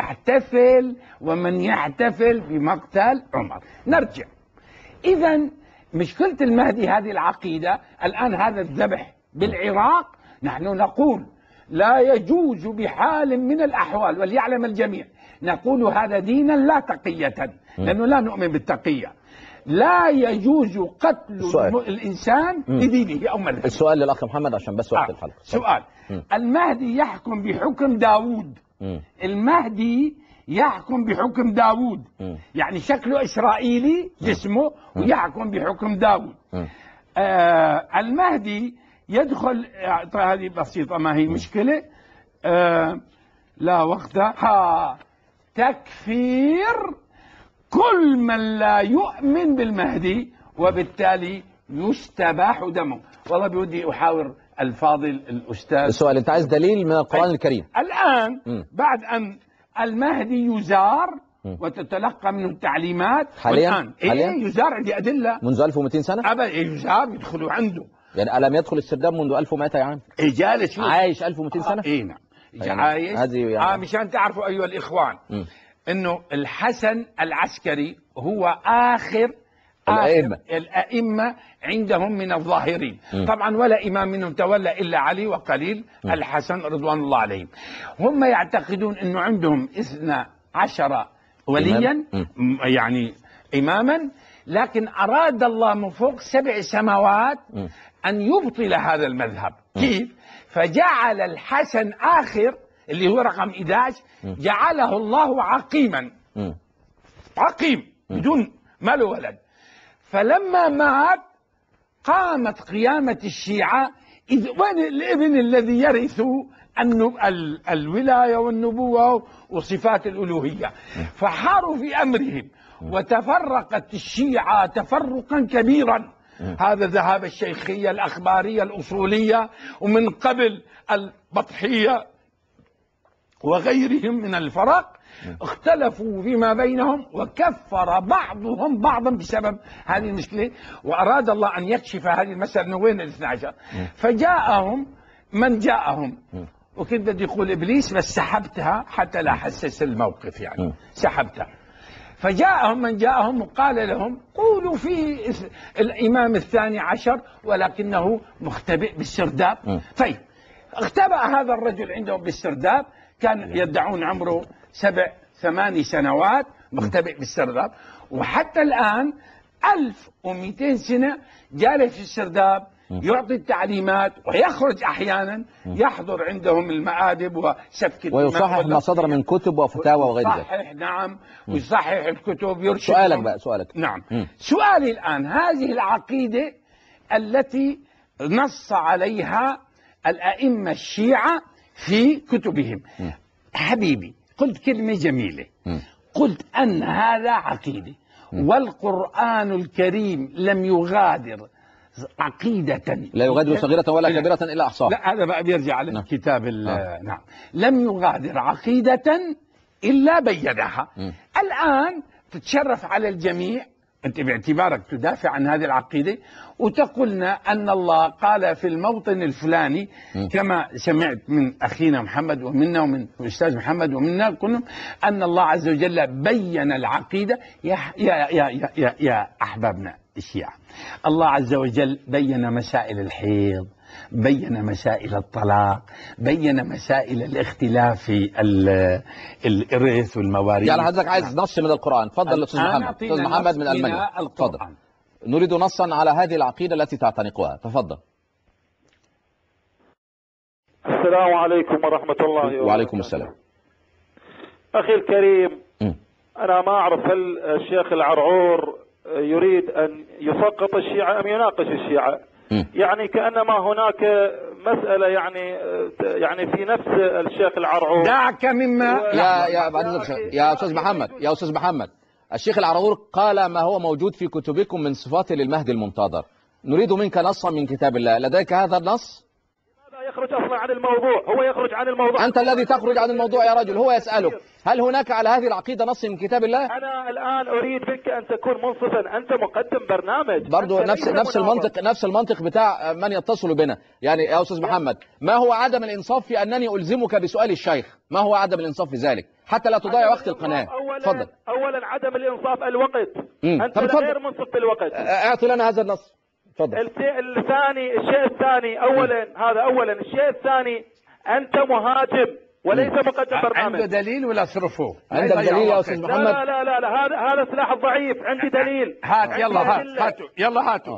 ومن يحتفل بمقتل عمر. نرجع. إذن مشكلة المهدي هذه العقيدة. الآن هذا الذبح بالعراق نحن نقول لا يجوز بحال من الأحوال، وليعلم الجميع نقول هذا دينا لا تقية، لأنه لا نؤمن بالتقية. لا يجوز قتل الإنسان بدينه أو مذهبه. السؤال للأخ محمد عشان بس وقت الحلقة. سؤال. المهدي يحكم بحكم داود. المهدي يحكم بحكم داود، يعني شكله إسرائيلي جسمه ويحكم بحكم داود. المهدي يدخل، هذه بسيطة ما هي مشكلة. لا وقت. تكفير كل من لا يؤمن بالمهدي، وبالتالي يستباح دمه. والله بودي أحاور الفاضل الأستاذ. السؤال، أنت عايز دليل من القرآن الكريم الآن بعد أن المهدي يزار وتتلقى منه التعليمات حاليا يزار، عندي أدلة منذ 1200 سنة. أبدا يزار، يدخلوا عنده. يعني ألم يدخل السرداب منذ 1200 عام؟ جالس عايش 1200 سنة؟ نعم عايش. يعني مشان تعرفوا أيها الإخوان إنه الحسن العسكري هو آخر الأئمة عندهم من الظاهرين. طبعا ولا إمام منهم تولى إلا علي وقليل الحسن رضوان الله عليهم. هم يعتقدون أنه عندهم 12 وليا يعني إماما، لكن أراد الله من فوق 7 سماوات أن يبطل هذا المذهب. كيف؟ فجعل الحسن آخر اللي هو رقم 11 جعله الله عقيما، عقيم بدون ما له ولد. فلما مات قامت قيامة الشيعة، إذ وين الابن الذي يرث الولاية والنبوة وصفات الألوهية؟ فحاروا في أمرهم وتفرقت الشيعة تفرقا كبيرا. هذا ذهاب الشيخية الأخبارية الأصولية، ومن قبل البطحية وغيرهم من الفرق اختلفوا فيما بينهم، وكفر بعضهم بعضا بسبب هذه المشكلة. وأراد الله أن يكشف هذه المسألة وين ال12، فجاءهم من جاءهم، وكنت بدي يقول إبليس بس سحبتها حتى لا أحسس الموقف، يعني سحبتها. فجاءهم من جاءهم وقال لهم قولوا في الإمام الثاني عشر ولكنه مختبئ بالسرداب. طيب اختبأ هذا الرجل عندهم بالسرداب، كان يدعون عمره 7-8 سنوات مختبئ بالسرداب، وحتى الآن 1200 سنة جالس في السرداب يعطي التعليمات ويخرج أحيانا يحضر عندهم المآدب وسفك الدماء ويصحح ما صدر من كتب وفتاوى وغير ذلك. يصحح، نعم، ويصحح الكتب، يرشد. سؤالك. نعم. سؤالي الآن، هذه العقيدة التي نص عليها الأئمة الشيعة في كتبهم، حبيبي قلت كلمة جميلة، قلت أن هذا عقيدة، والقرآن الكريم لم يغادر عقيدة، لا يغادر صغيرة ولا كبيرة إلا أحصاها. لا، هذا بقى بيرجع على الكتاب. نعم، لم يغادر عقيدة إلا بينها. الآن تتشرف على الجميع أنت باعتبارك تدافع عن هذه العقيدة وتقولنا أن الله قال في الموطن الفلاني، كما سمعت من أخينا محمد ومنا ومن الأستاذ محمد ومنا كلهم، أن الله عز وجل بين العقيدة. يا أحبابنا الشيعة، الله عز وجل بين مسائل الحيض بين مسائل الطلاق، بين مسائل الاختلاف في الإرث والمواريث. يعني حضرتك عايز نص من القرآن. تفضل أستاذ محمد. أستاذ محمد من ألمانيا. تفضل. نريد نصا على هذه العقيدة التي تعتنقها. تفضل. السلام عليكم ورحمة الله وبركاته. وعليكم السلام. أخي الكريم، أنا ما أعرف هل الشيخ العرعور يريد أن يسقط الشيعة أم يناقش الشيعة. يعني كأنما هناك مسألة يعني في نفس الشيخ العرعور. دعك مما يا أستاذ محمد، الشيخ العرعور قال ما هو موجود في كتبكم من صفات للمهدي المنتظر. نريد منك نصا من كتاب الله. لديك هذا النص؟ يخرج أصلا عن الموضوع، هو يخرج عن الموضوع. أنت الذي تخرج عن الموضوع يا رجل. هو يسألك هل هناك على هذه العقيدة نص من كتاب الله؟ أنا الآن أريد منك أن تكون منصفا، أنت مقدم برنامج. برضو نفس المنطق بتاع من يتصل بنا. يعني يا أستاذ محمد، ما هو عدم الإنصاف في أنني ألزمك بسؤال الشيخ؟ ما هو عدم الإنصاف في ذلك حتى لا تضيع وقت القناة؟ تفضل. أولا عدم الإنصاف الوقت. أنت غير منصف بالوقت. أعطي لنا هذا النص. الشيء الثاني أولا الشيء الثاني، أنت مهاجم وليس مقدم برنامج. عنده دليل ولا صرفوه؟ عندك دليل يا أستاذ محمد؟ لا هذا سلاح الضعيف. عندي دليل. هات يلا هاتوا.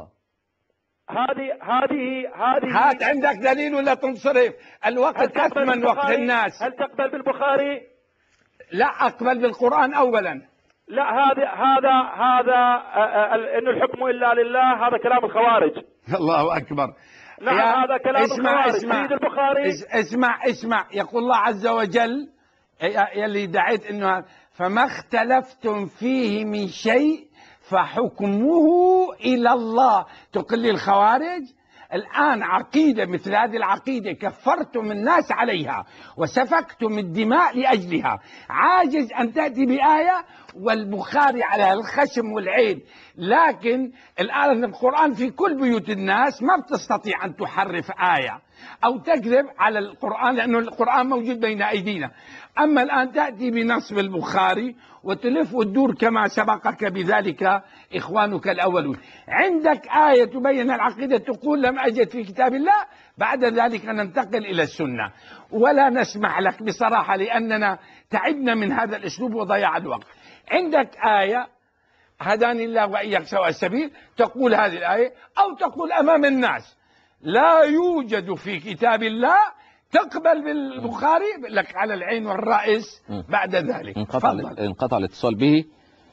هذه هات. عندك دليل ولا تنصرف؟ الوقت أثمن وقت الناس. هل تقبل بالبخاري؟ لا أقبل بالقرآن أولا. لا هذا إن الحكم إلا لله، هذا كلام الخوارج. الله أكبر. نعم هذا كلام الخوارج. اسمع البخاري. اسمع يقول الله عز وجل يلي دعيت إنه فما اختلفتم فيه من شيء فحكمه إلى الله. تقول لي الخوارج الآن عقيدة مثل هذه العقيدة كفرتم الناس عليها وسفكتم الدماء لأجلها، عاجز أن تأتي بآية والبخاري على الخشم والعين. لكن الآن القرآن في كل بيوت الناس، ما بتستطيع أن تحرف آية أو تكذب على القرآن لأنه القرآن موجود بين أيدينا. أما الآن تأتي بنص البخاري وتلف وتدور كما سبقك بذلك إخوانك الأولون. عندك آية تبين العقيدة تقول لم أجد في كتاب الله، بعد ذلك ننتقل إلى السنة ولا نسمح لك بصراحة لأننا تعبنا من هذا الأسلوب وضياع الوقت. عندك آية هداني الله وإياك سواء السبيل، تقول هذه الآية أو تقول أمام الناس لا يوجد في كتاب الله، تقبل بالبخاري لك على العين والرأس. بعد ذلك انقطع الاتصال به.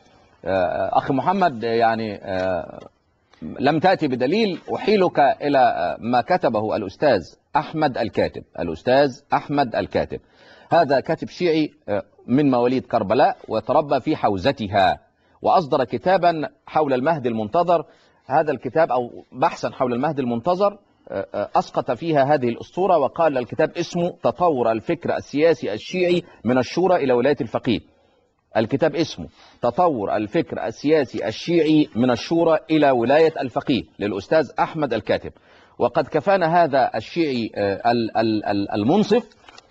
أخي محمد، يعني لم تأتي بدليل. أحيلك إلى ما كتبه الأستاذ أحمد الكاتب. الأستاذ أحمد الكاتب هذا كاتب شيعي من مواليد كربلاء وتربى في حوزتها، وأصدر كتابا حول المهدي المنتظر. هذا الكتاب أو بحثا حول المهدي المنتظر أسقط فيها هذه الأسطورة، وقال الكتاب اسمه تطور الفكر السياسي الشيعي من الشورى إلى ولاية الفقيه. الكتاب اسمه تطور الفكر السياسي الشيعي من الشورى إلى ولاية الفقيه للأستاذ أحمد الكاتب. وقد كفانا هذا الشيعي المنصف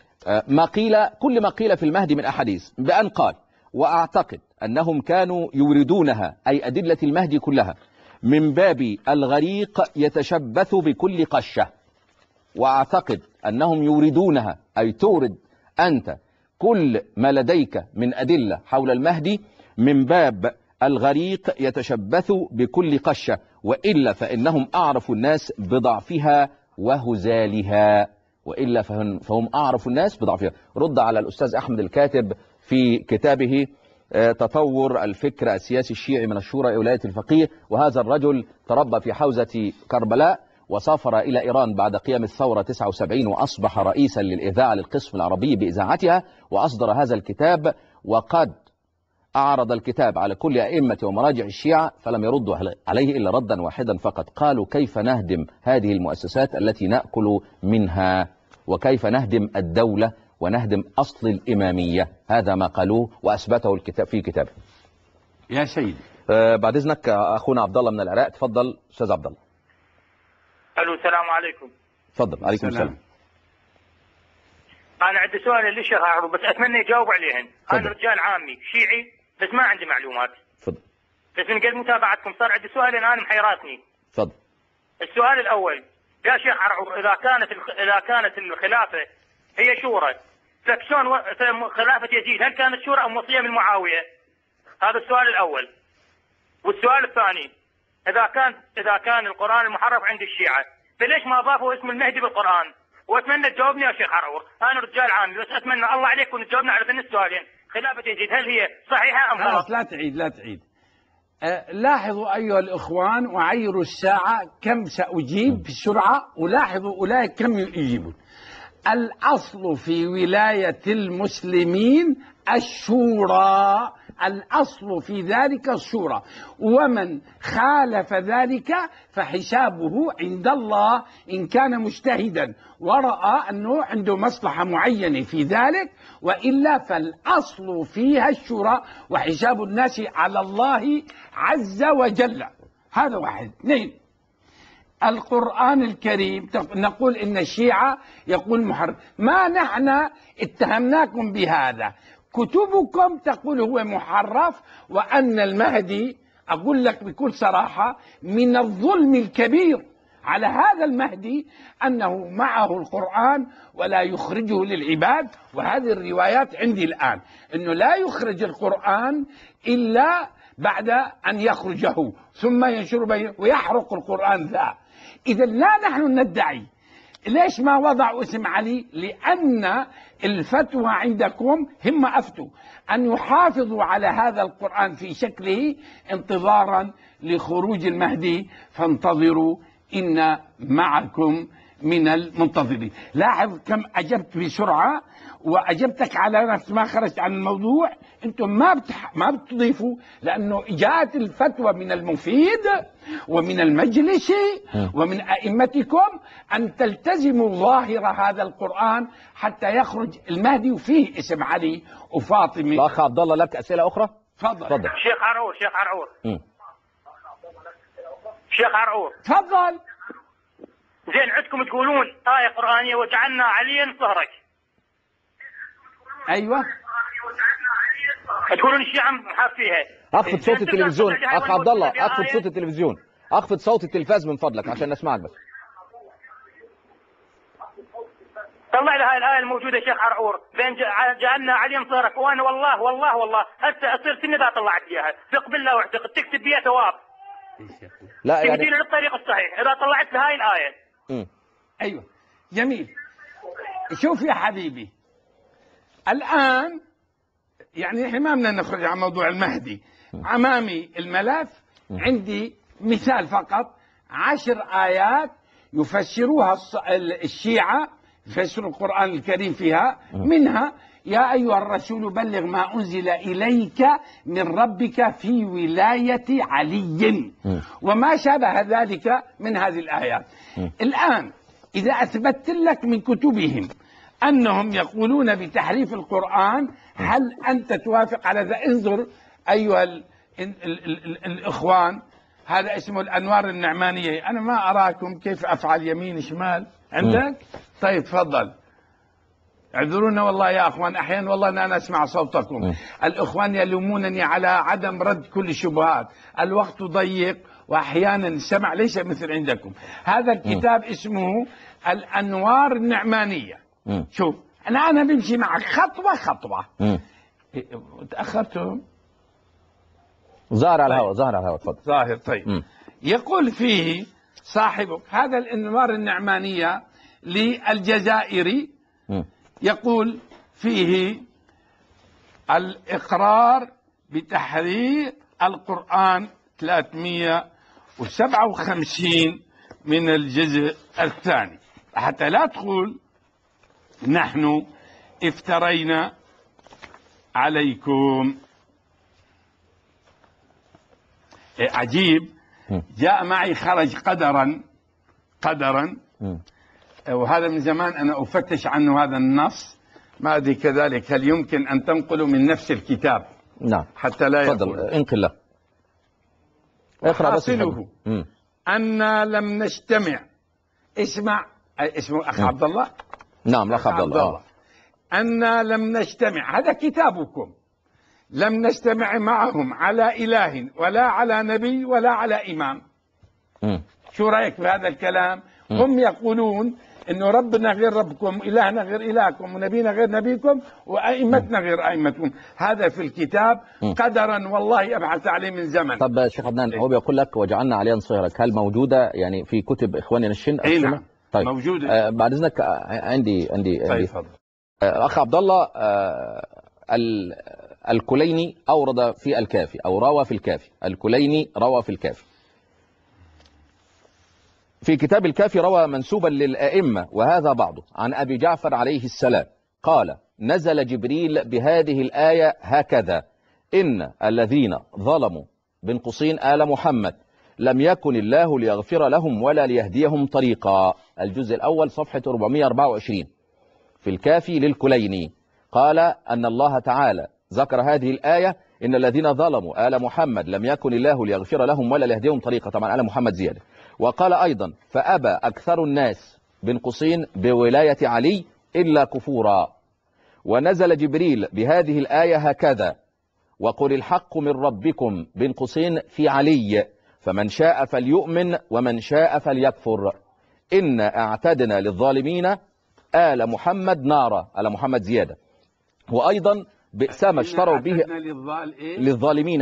كل ما قيل في المهدي من أحاديث بأن قال: وأعتقد أنهم كانوا يوردونها، أي أدلة المهدي كلها، من باب الغريق يتشبث بكل قشة. وأعتقد أنهم يوردونها، أي تورد أنت كل ما لديك من أدلة حول المهدي من باب الغريق يتشبث بكل قشة، وإلا فإنهم أعرف الناس بضعفها وهزالها. وإلا فهم أعرف الناس بضعفها. رد على الأستاذ أحمد الكاتب في كتابه تطور الفكر السياسي الشيعي من الشورى إلى ولاية الفقيه. وهذا الرجل تربى في حوزة كربلاء وسافر إلى إيران بعد قيام الثورة 79 وأصبح رئيسا للإذاعة للقسم العربي بإذاعتها، وأصدر هذا الكتاب. وقد أعرض الكتاب على كل أئمة ومراجع الشيعة فلم يردوا عليه إلا ردا واحدا فقط. قالوا: كيف نهدم هذه المؤسسات التي نأكل منها، وكيف نهدم الدولة ونهدم أصل الإمامية. هذا ما قالوه وأثبته الكتاب في كتابه. يا سيدي بعد إذنك أخونا عبد الله من العراق. تفضل أستاذ عبد الله. الو، السلام عليكم. تفضل. عليكم السلام. انا عندي سؤال للشيخ عروب بس اتمنى يجاوب عليهن. انا رجال عامي شيعي بس ما عندي معلومات. تفضل. بس من قبل متابعتكم صار عندي سؤالين انا محيراتني. تفضل. السؤال الاول، يا شيخ عرعور إذا كانت الخلافة هي شورى، فشلون خلافة يزيد هل كانت شورى أم وصية من معاوية؟ هذا السؤال الأول. والسؤال الثاني، إذا كان القرآن المحرف عند الشيعة فليش ما ضافوا اسم المهدي بالقرآن؟ وأتمنى تجاوبني يا شيخ عرعور، أنا رجال عامي بس أتمنى الله عليكم تجاوبنا على ذن السؤالين. خلافة يزيد هل هي صحيحة أم غلط؟ لا تعيد. لاحظوا أيها الإخوان وعيروا الساعة كم سأجيب بسرعة، ولاحظوا أولئك كم يجيبون. الأصل في ولاية المسلمين الشورى، الأصل في ذلك الشورى، ومن خالف ذلك فحسابه عند الله إن كان مجتهدا ورأى أنه عنده مصلحة معينة في ذلك، وإلا فالأصل فيها الشورى وحساب الناس على الله عز وجل. هذا واحد. اثنين، القرآن الكريم نقول إن الشيعة يقول محرف، ما نحن اتهمناكم بهذا، كتبكم تقول هو محرف، وأن المهدي أقول لك بكل صراحة من الظلم الكبير على هذا المهدي أنه معه القرآن ولا يخرجه للعباد. وهذه الروايات عندي الآن أنه لا يخرج القرآن إلا بعد أن يخرجه ثم ينشر بينه ويحرق القرآن ذا. إذا لا نحن ندعي. ليش ما وضعوا اسم علي؟ لأن الفتوى عندكم هم أفتوا أن يحافظوا على هذا القرآن في شكله انتظارا لخروج المهدي، فانتظروا إن معكم من المنتظرين. لاحظ كم أجبت بسرعة، وأجبتك على نفس ما خرجت عن الموضوع. أنتم ما بتضيفوا، لأنه جاءت الفتوى من المفيد ومن المجلس ومن أئمتكم أن تلتزموا ظاهر هذا القرآن حتى يخرج المهدي وفيه اسم علي وفاطمة. الأخ عبد الله لك أسئلة أخرى؟ تفضل. شيخ عرعور شيخ عرعور تفضل. زين، عندكم تقولون آية قرآنية وجعلنا عليا صهرك. أيوة. تقولون الشيعة محاف فيها. أخفض صوت التلفزيون أخ عبد الله، أخفض صوت التلفزيون، أخفض صوت التلفاز من فضلك عشان نسمعك بس. طلع لي هاي الآية الموجودة شيخ عرعور، بين جعلنا عليا صهرك، وأنا والله هسه أصير سنة إذا طلعت إياها، ثق بالله واعتقد تكتب بيها ثواب. لا يعني تهدينا للطريق الصحيح إذا طلعت لهاي الآية. أيوة جميل. شوف يا حبيبي، الآن يعني احنا ما بدنا نخرج عن موضوع المهدي. أمامي الملف، عندي مثال فقط 10 آيات يفسروها الشيعة، يفسروا القرآن الكريم فيها. منها يا أيها الرسول بلغ ما أنزل إليك من ربك في ولاية علي، وما شابه ذلك من هذه الآيات. الآن إذا أثبت لك من كتبهم أنهم يقولون بتحريف القرآن، هل أنت توافق على ذا؟ انظر أيها الإخوان، هذا اسمه الأنوار النعمانية. أنا ما أراكم كيف أفعل يمين شمال عندك. طيب تفضل. اعذرونا والله يا أخوان، أحيانا والله أنا أسمع صوتكم. الإخوان يلومونني على عدم رد كل الشبهات، الوقت ضيق وأحيانا السمع ليس مثل عندكم. هذا الكتاب اسمه الأنوار النعمانية. شوف أنا بمشي معك خطوة خطوة. تأخرتم؟ ظاهر على الهواء تفضل. ظاهر. طيب. يقول فيه صاحبك هذا الأنوار النعمانية للجزائري، يقول فيه الإقرار بتحرير القرآن 357 من الجزء الثاني، حتى لا تقول نحن افترينا عليكم. عجيب، جاء معي خرج قدرا وهذا من زمان أنا أفتش عنه هذا النص، ما أدري كذلك هل يمكن أن تنقله من نفس الكتاب؟ نعم حتى لا تفضل انقل له. اقرأ بس. أن لم نجتمع. اسمه أخ عبد الله. نعم الأخ عبد الله. أن لم نجتمع، هذا كتابكم، لم نجتمع معهم على إله ولا على نبي ولا على إمام. شو رأيك بهذا الكلام؟ هم يقولون انه ربنا غير ربكم، الهنا غير الهكم، ونبينا غير نبيكم، وائمتنا غير ائمتكم. هذا في الكتاب قدرا والله ابحث عليه من زمن. طب شيخ عدنان، هو بيقول لك وجعلنا عليها نصيرك، هل موجوده يعني في كتب اخواننا اي نعم طيب موجوده. بعد اذنك عندي طيب تفضل. اخ عبد الله، الكليني اورد في الكافي او روى في الكافي، الكليني روى في الكافي، في كتاب الكافي روى منسوبا للأئمة وهذا بعضه عن أبي جعفر عليه السلام قال: نزل جبريل بهذه الآية هكذا: إن الذين ظلموا بين قوسين آل محمد لم يكن الله ليغفر لهم ولا ليهديهم طريقا. الجزء الأول صفحة 424 في الكافي للكليني، قال أن الله تعالى ذكر هذه الآية: إن الذين ظلموا آل محمد لم يكن الله ليغفر لهم ولا ليهديهم طريقا، طبعا آل محمد زيادة. وقال أيضا: فأبى أكثر الناس بين قوسين بولاية علي إلا كفورا. ونزل جبريل بهذه الآية هكذا: وقل الحق من ربكم بين قوسين في علي، فمن شاء فليؤمن ومن شاء فليكفر، إن أعتدنا للظالمين آل محمد نارا، آل محمد زيادة. وأيضا بئس ما اشتروا به للظالمين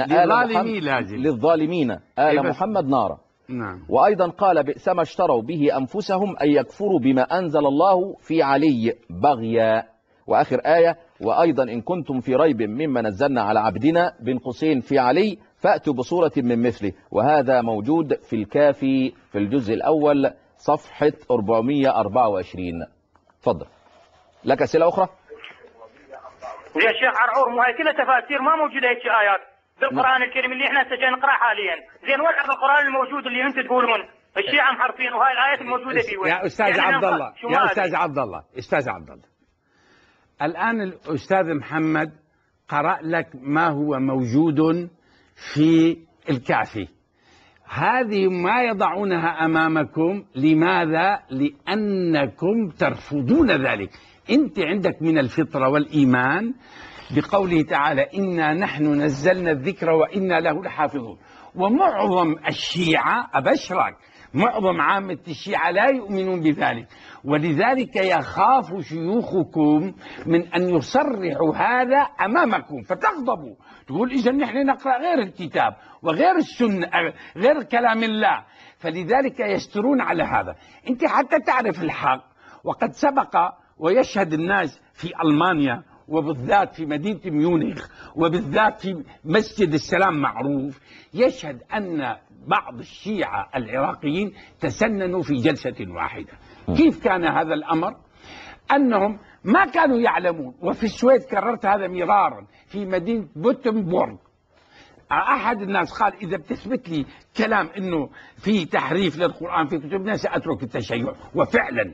آل محمد نارا. نعم. وأيضا قال: بئس ما اشتروا به أنفسهم أن يكفروا بما أنزل الله في علي بغيا. وآخر آية: وأيضا إن كنتم في ريب مما نزلنا على عبدنا بين قوسين في علي فأتوا بصورة من مثله. وهذا موجود في الكافي في الجزء الأول صفحة 424. تفضل، لك أسئلة أخرى؟ يا شيخ عرعور، مو هاي كلها تفاسير، ما موجودة هيك آيات بالقرآن الكريم اللي احنا هسه نقرأ حاليا. زين وين القرآن الموجود اللي انتم تقولون الشيعة محرفين وهاي الآيات الموجودة فيه وين؟ يا أستاذ عبد الله، يا أستاذ عبد الله، أستاذ عبد الله، الآن الأستاذ محمد قرأ لك ما هو موجود في الكافي. هذه ما يضعونها أمامكم، لماذا؟ لأنكم ترفضون ذلك. أنت عندك من الفطرة والإيمان بقوله تعالى: إنا نحن نزلنا الذكر وإنا له لحافظون. ومعظم الشيعة أبشرك، معظم عامة الشيعة لا يؤمنون بذلك، ولذلك يخاف شيوخكم من أن يصرحوا هذا أمامكم فتغضبوا، تقول إذا نحن نقرأ غير الكتاب وغير السنة غير كلام الله، فلذلك يسترون على هذا. أنت حتى تعرف الحق، وقد سبق ويشهد الناس في ألمانيا وبالذات في مدينة ميونخ وبالذات في مسجد السلام معروف، يشهد أن بعض الشيعة العراقيين تسننوا في جلسة واحدة. كيف كان هذا الأمر؟ أنهم ما كانوا يعلمون. وفي السويد كررت هذا مرارا، في مدينة بوتنبورغ أحد الناس قال: إذا بتثبت لي كلام أنه في تحريف للقرآن في كتبنا سأترك التشيع. وفعلا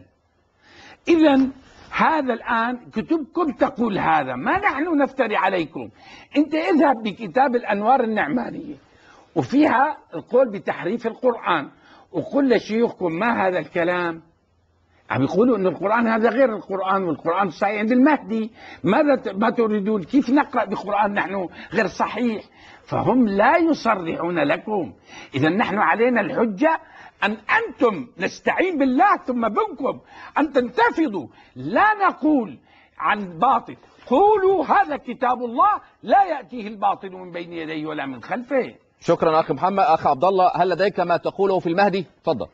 إذا هذا الآن كتبكم تقول هذا، ما نحن نفتري عليكم. أنت اذهب بكتاب الأنوار النعمانية وفيها القول بتحريف القرآن، وقل لشيوخكم ما هذا الكلام. عم يقولوا أن القرآن هذا غير القرآن، والقرآن صحيح عند المهدي، ما تريدون؟ كيف نقرأ بقرآن نحن غير صحيح؟ فهم لا يصرحون لكم. إذا نحن علينا الحجة أن أنتم نستعين بالله ثم بكم أن تنتفضوا. لا نقول عن باطل، قولوا هذا كتاب الله لا يأتيه الباطل من بين يديه ولا من خلفه. شكرا أخي محمد. أخ عبد الله، هل لديك ما تقوله في المهدي؟ تفضل.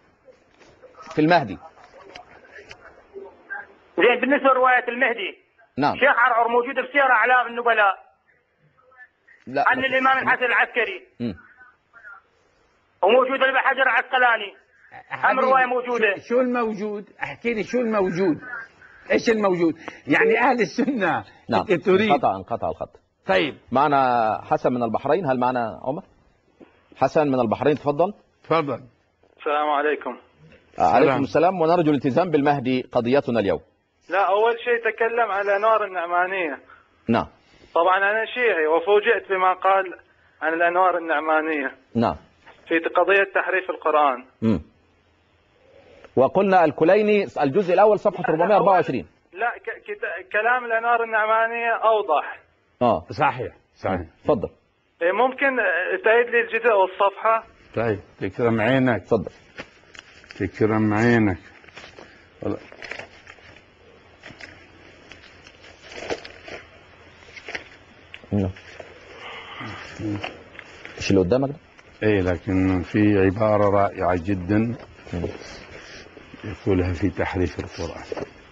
في المهدي. زين، بالنسبة لرواية المهدي، نعم، شيخ عرعر موجودة في سير أعلام النبلاء لا عن الإمام الحسن العسكري، وموجودة لحجر العسقلاني، هم رواية موجودة. شو الموجود؟ احكي لي شو الموجود؟ ايش الموجود؟ يعني أهل السنة. نعم، تريد انقطع الخط. طيب، معنا حسن من البحرين. هل معنا عمر؟ حسن من البحرين، تفضل. تفضل. السلام عليكم. عليكم السلام، ونرجو الالتزام بالمهدي قضيتنا اليوم. لا، أول شيء تكلم على الأنوار النعمانية. نعم. طبعا أنا شيعي وفوجئت بما قال عن الأنوار النعمانية. نعم. في قضية تحريف القرآن. وقلنا الكليني الجزء الأول صفحة 424. لا، كلام الأنوار النعمانية أوضح. صحيح. تفضل. ممكن تعيد لي الجزء والصفحة؟ طيب، تكرم عينك. تفضل. تكرم عينك. مش اللي قدامك ده؟ ايه، لكن في عبارة رائعة جدا يقولها في تحريف القرآن.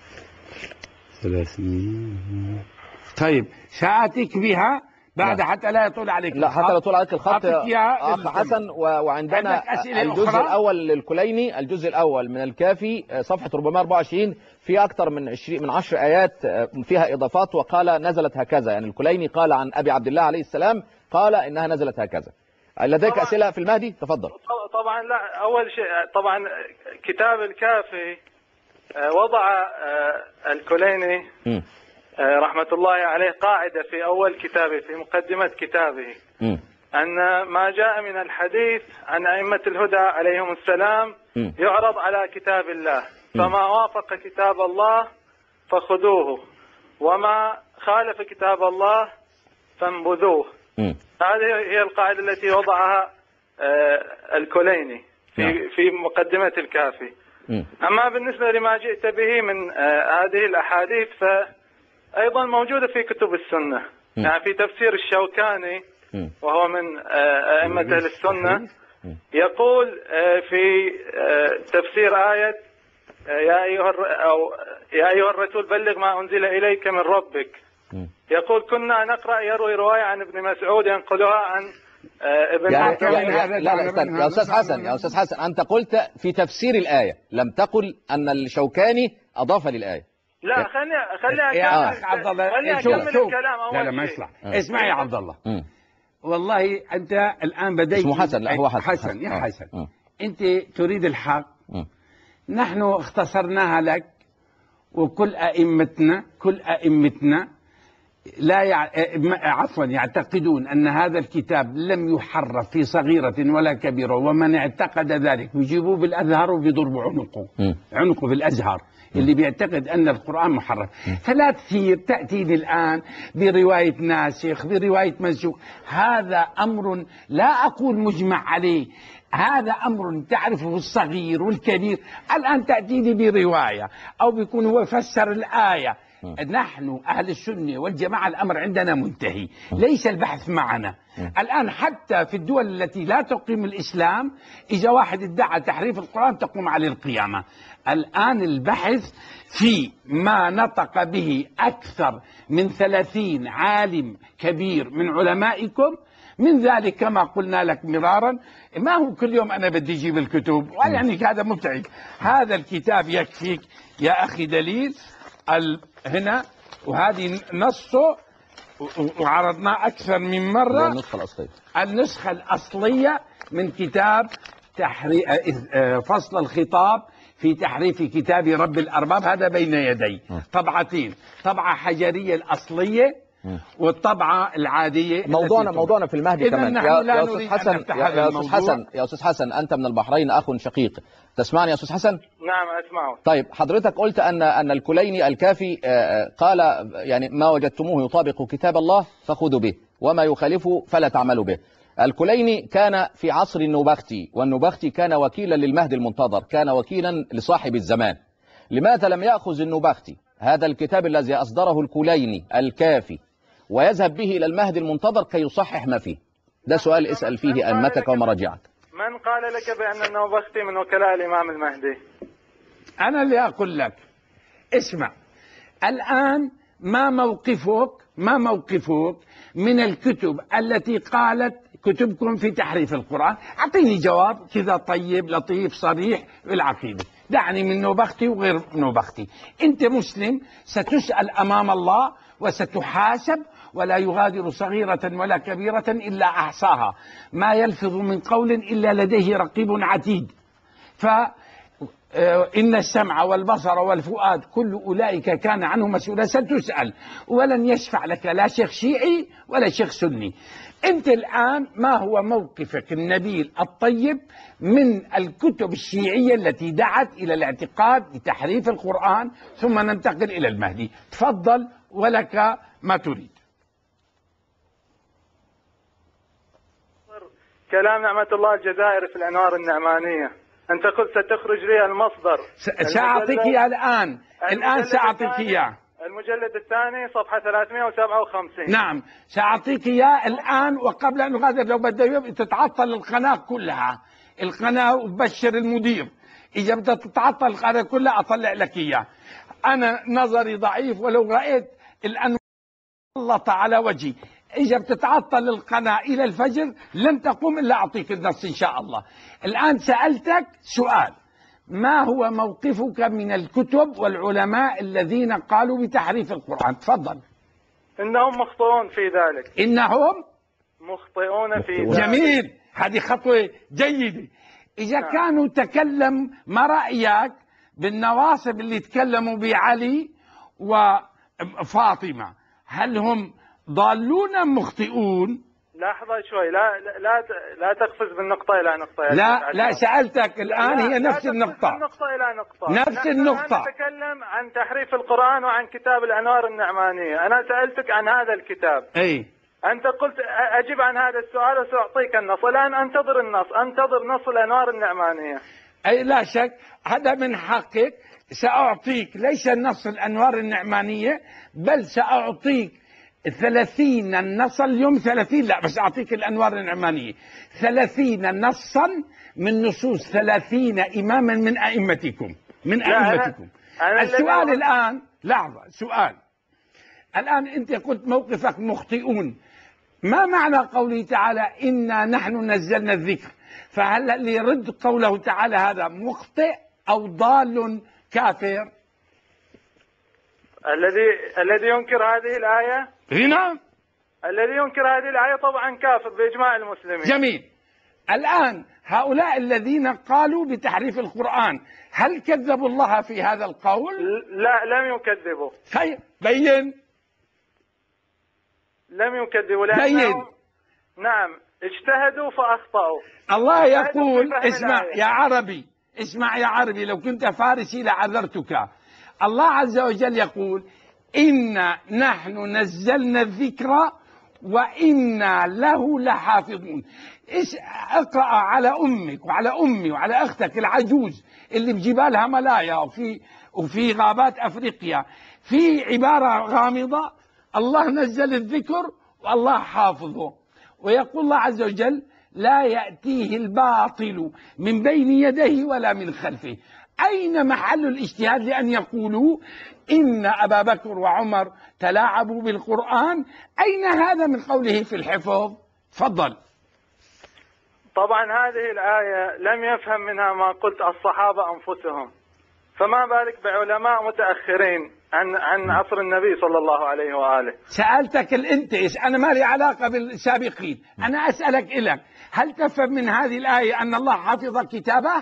300. طيب سآتيك بها بعد حتى لا يطول عليك لا حتى لا يطول عليك الخط أخ حسن. وعندنا الجزء الأول للكليني، الجزء الأول من الكافي صفحة 424 في أكثر من 10 آيات فيها إضافات، وقال نزلت هكذا. يعني الكليني قال عن أبي عبد الله عليه السلام قال إنها نزلت هكذا. لديك أسئلة في المهدي؟ تفضل. طبعا لا، أول شيء طبعا كتاب الكافي وضع الكليني رحمة الله عليه قاعدة في أول كتابه، في مقدمة كتابه، أن ما جاء من الحديث عن أئمة الهدى عليهم السلام يعرض على كتاب الله، فما وافق كتاب الله فخذوه، وما خالف كتاب الله فانبذوه. هذه هي القاعدة التي وضعها الكليني في مقدمة الكافي. أما بالنسبة لما جئت به من هذه الأحاديث فأيضا موجودة في كتب السنة. يعني في تفسير الشوكاني وهو من أئمة أهل السنة يقول في تفسير آية يا أيها الرسول بلغ ما أنزل إليك من ربك، يقول كنا نقرأ يروي رواية عن ابن مسعود ينقلها عن ابن لا استنى يا أستاذ حسن، يا أستاذ حسن، أنت قلت في تفسير الآية، لم تقل أن الشوكاني أضاف للآية. لا خلي أكمل الكلام أول لا ما يصلح. اسمع يا عبد الله، والله أنت الآن بديت. اسمه حسن. لا هو حسن يا حسن. أنت تريد الحق، نحن اختصرناها لك، وكل أئمتنا لا عفوا يعتقدون أن هذا الكتاب لم يحرف في صغيرة ولا كبيرة، ومن اعتقد ذلك بيجيبوه بالأزهر وبيضربوا عنقه بالأزهر اللي بيعتقد أن القرآن محرف. فلا تأتيني الآن برواية ناسخ برواية منسوخ. هذا أمر لا أقول مجمع عليه، هذا أمر تعرفه الصغير والكبير. الآن تأتيني برواية أو بيكون هو فسر الآية. نحن أهل السنة والجماعة الأمر عندنا منتهي، ليس البحث معنا. الآن حتى في الدول التي لا تقيم الإسلام إذا واحد ادعى تحريف القرآن تقوم عليه القيامة. الآن البحث في ما نطق به أكثر من 30 عالم كبير من علمائكم. من ذلك كما قلنا لك مرارا، ما هو كل يوم أنا بدي أجيب الكتب، يعني هذا مبتعد. هذا الكتاب يكفيك يا أخي دليل هنا، وهذه نصه وعرضناه أكثر من مرة. النسخة الأصلية من كتاب فصل الخطاب في تحريف كتاب رب الأرباب، هذا بين يدي طبعتين، طبعة حجرية الأصلية والطبعة العادية. موضوعنا في المهدي كمان. يا أستاذ حسن أنت من البحرين أخ شقيق، تسمعني يا أستاذ حسن؟ نعم أسمعه. طيب حضرتك قلت أن الكليني الكافي قال يعني ما وجدتموه يطابق كتاب الله فخذوا به وما يخالفه فلا تعملوا به. الكليني كان في عصر النوبختي، والنوبختي كان وكيلا للمهدي المنتظر، كان وكيلا لصاحب الزمان. لماذا لم يأخذ النوبختي هذا الكتاب الذي أصدره الكليني الكافي ويذهب به إلى المهدي المنتظر كي يصحح ما فيه؟ ده سؤال اسأل فيه أئمتك ومراجعك. من قال لك بأن النوبختي من وكلاء الإمام المهدي؟ أنا اللي أقول لك. اسمع الآن، ما موقفك من الكتب التي قالت كتبكم في تحريف القرآن؟ أعطيني جواب كذا طيب لطيف صريح بالعقيدة، دعني من نوبختي وغير نوبختي. أنت مسلم ستسأل أمام الله وستحاسب، ولا يغادر صغيرة ولا كبيرة إلا أحصاها، ما يلفظ من قول إلا لديه رقيب عتيد. إن السمع والبصر والفؤاد كل أولئك كان عنه مسؤولا، ستسأل، ولن يشفع لك لا شيخ شيعي ولا شيخ سني. أنت الآن ما هو موقفك النبيل الطيب من الكتب الشيعية التي دعت إلى الاعتقاد بتحريف القرآن؟ ثم ننتقل إلى المهدي. تفضل ولك ما تريد. كلام نعمة الله الجزائري في الأنوار النعمانية أنت قلت ستخرج لي المصدر. سأعطيك إياه الآن سأعطيك إياه. المجلد الثاني صفحة 357. نعم سأعطيك إياه الآن. وقبل أن نغادر لو بدأ تتعطل القناة كلها، القناة وبشر المدير إذا بدها تتعطل القناة كلها أطلع لك إياه. أنا نظري ضعيف ولو رأيت الأنوار مسلطة على وجهي، إذا بتتعطل القناة إلى الفجر لن تقوم إلا أعطيك النص إن شاء الله. الآن سألتك سؤال: ما هو موقفك من الكتب والعلماء الذين قالوا بتحريف القرآن؟ تفضل. إنهم مخطئون في ذلك. إنهم مخطئون في ذلك. جميل، هذه خطوة جيدة. إذا كانوا تكلم، ما رأيك بالنواصب اللي تكلموا بعلي وفاطمة؟ هل هم ضالون أم مخطئون؟ لحظة شوي، لا تقفز من نقطة إلى نقطة. لا سألتك الآن هي نفس النقطة. من نقطة إلى نقطة. نفس النقطة. نتكلم عن تحريف القرآن وعن كتاب الأنوار النعمانية. أنا سألتك عن هذا الكتاب. أي. أنت قلت أجب عن هذا السؤال وسأعطيك النص. الآن أنتظر النص، أنتظر نص الأنوار النعمانية. أي لا شك، هذا من حقك. سأعطيك ليس النص الأنوار النعمانية، بل سأعطيك 30 النص اليوم 30 لا بس أعطيك الأنوار النعمانية 30 نصا من نصوص 30 إماما من أئمتكم أنا السؤال الآن لحظة، سؤال الآن أنت قلت موقفك مخطئون. ما معنى قوله تعالى إنا نحن نزلنا الذكر؟ فهل اللي يرد قوله تعالى هذا مخطئ أو ضال كافر؟ الذي ينكر هذه الآية؟ نعم، الذي ينكر هذه الآية طبعا كافر بإجماع المسلمين. جميل. الآن هؤلاء الذين قالوا بتحريف القرآن هل كذبوا الله في هذا القول؟ لا، لم يكذبوا. خير، بين. لم يكذبوا لأنهم نعم اجتهدوا فأخطأوا. الله يقول اسمع يا عربي، اسمع يا عربي، لو كنت فارسي لعذرتك. الله عز وجل يقول إنا نحن نزلنا الذكر وإنا له لحافظون. اقرأ على أمك وعلى أمي وعلى أختك العجوز اللي بجبالها ملايا وفي غابات أفريقيا، في عبارة غامضة: الله نزل الذكر والله حافظه. ويقول الله عز وجل لا يأتيه الباطل من بين يديه ولا من خلفه. أين محل الاجتهاد لأن يقولوا إن أبا بكر وعمر تلاعبوا بالقرآن؟ أين هذا من قوله في الحفظ؟ تفضل. طبعا هذه الآية لم يفهم منها ما قلت الصحابة أنفسهم، فما بالك بعلماء متأخرين عن عصر النبي صلى الله عليه وآله. سألتك أنت، أنا ما لي علاقة بالسابقين، أنا أسألك إلك هل تفهم من هذه الآية أن الله حفظ كتابه؟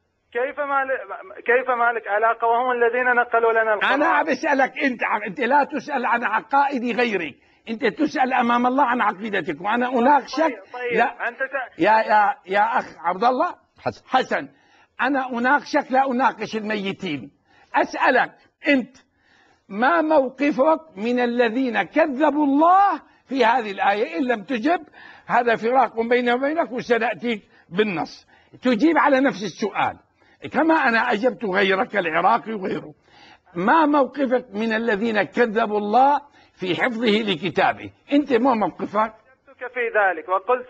كيف ما لك علاقة وهم الذين نقلوا لنا القرآن؟ أنا بسألك أنت لا تسأل عن عقائد غيرك، أنت تسأل أمام الله عن عقيدتك وأنا أناقشك. طيب. لا أنت يا أخ عبد الله حسن، أنا أناقشك لا أناقش الميتين. أسألك أنت ما موقفك من الذين كذبوا الله في هذه الآية؟ إن لم تجب هذا فراق بيني وبينك وسنأتيك بالنص. تجيب على نفس السؤال كما أنا أجبت غيرك العراقي وغيره. ما موقفك من الذين كذبوا الله في حفظه لكتابه؟ أنت ما موقفك؟ أجبتك في ذلك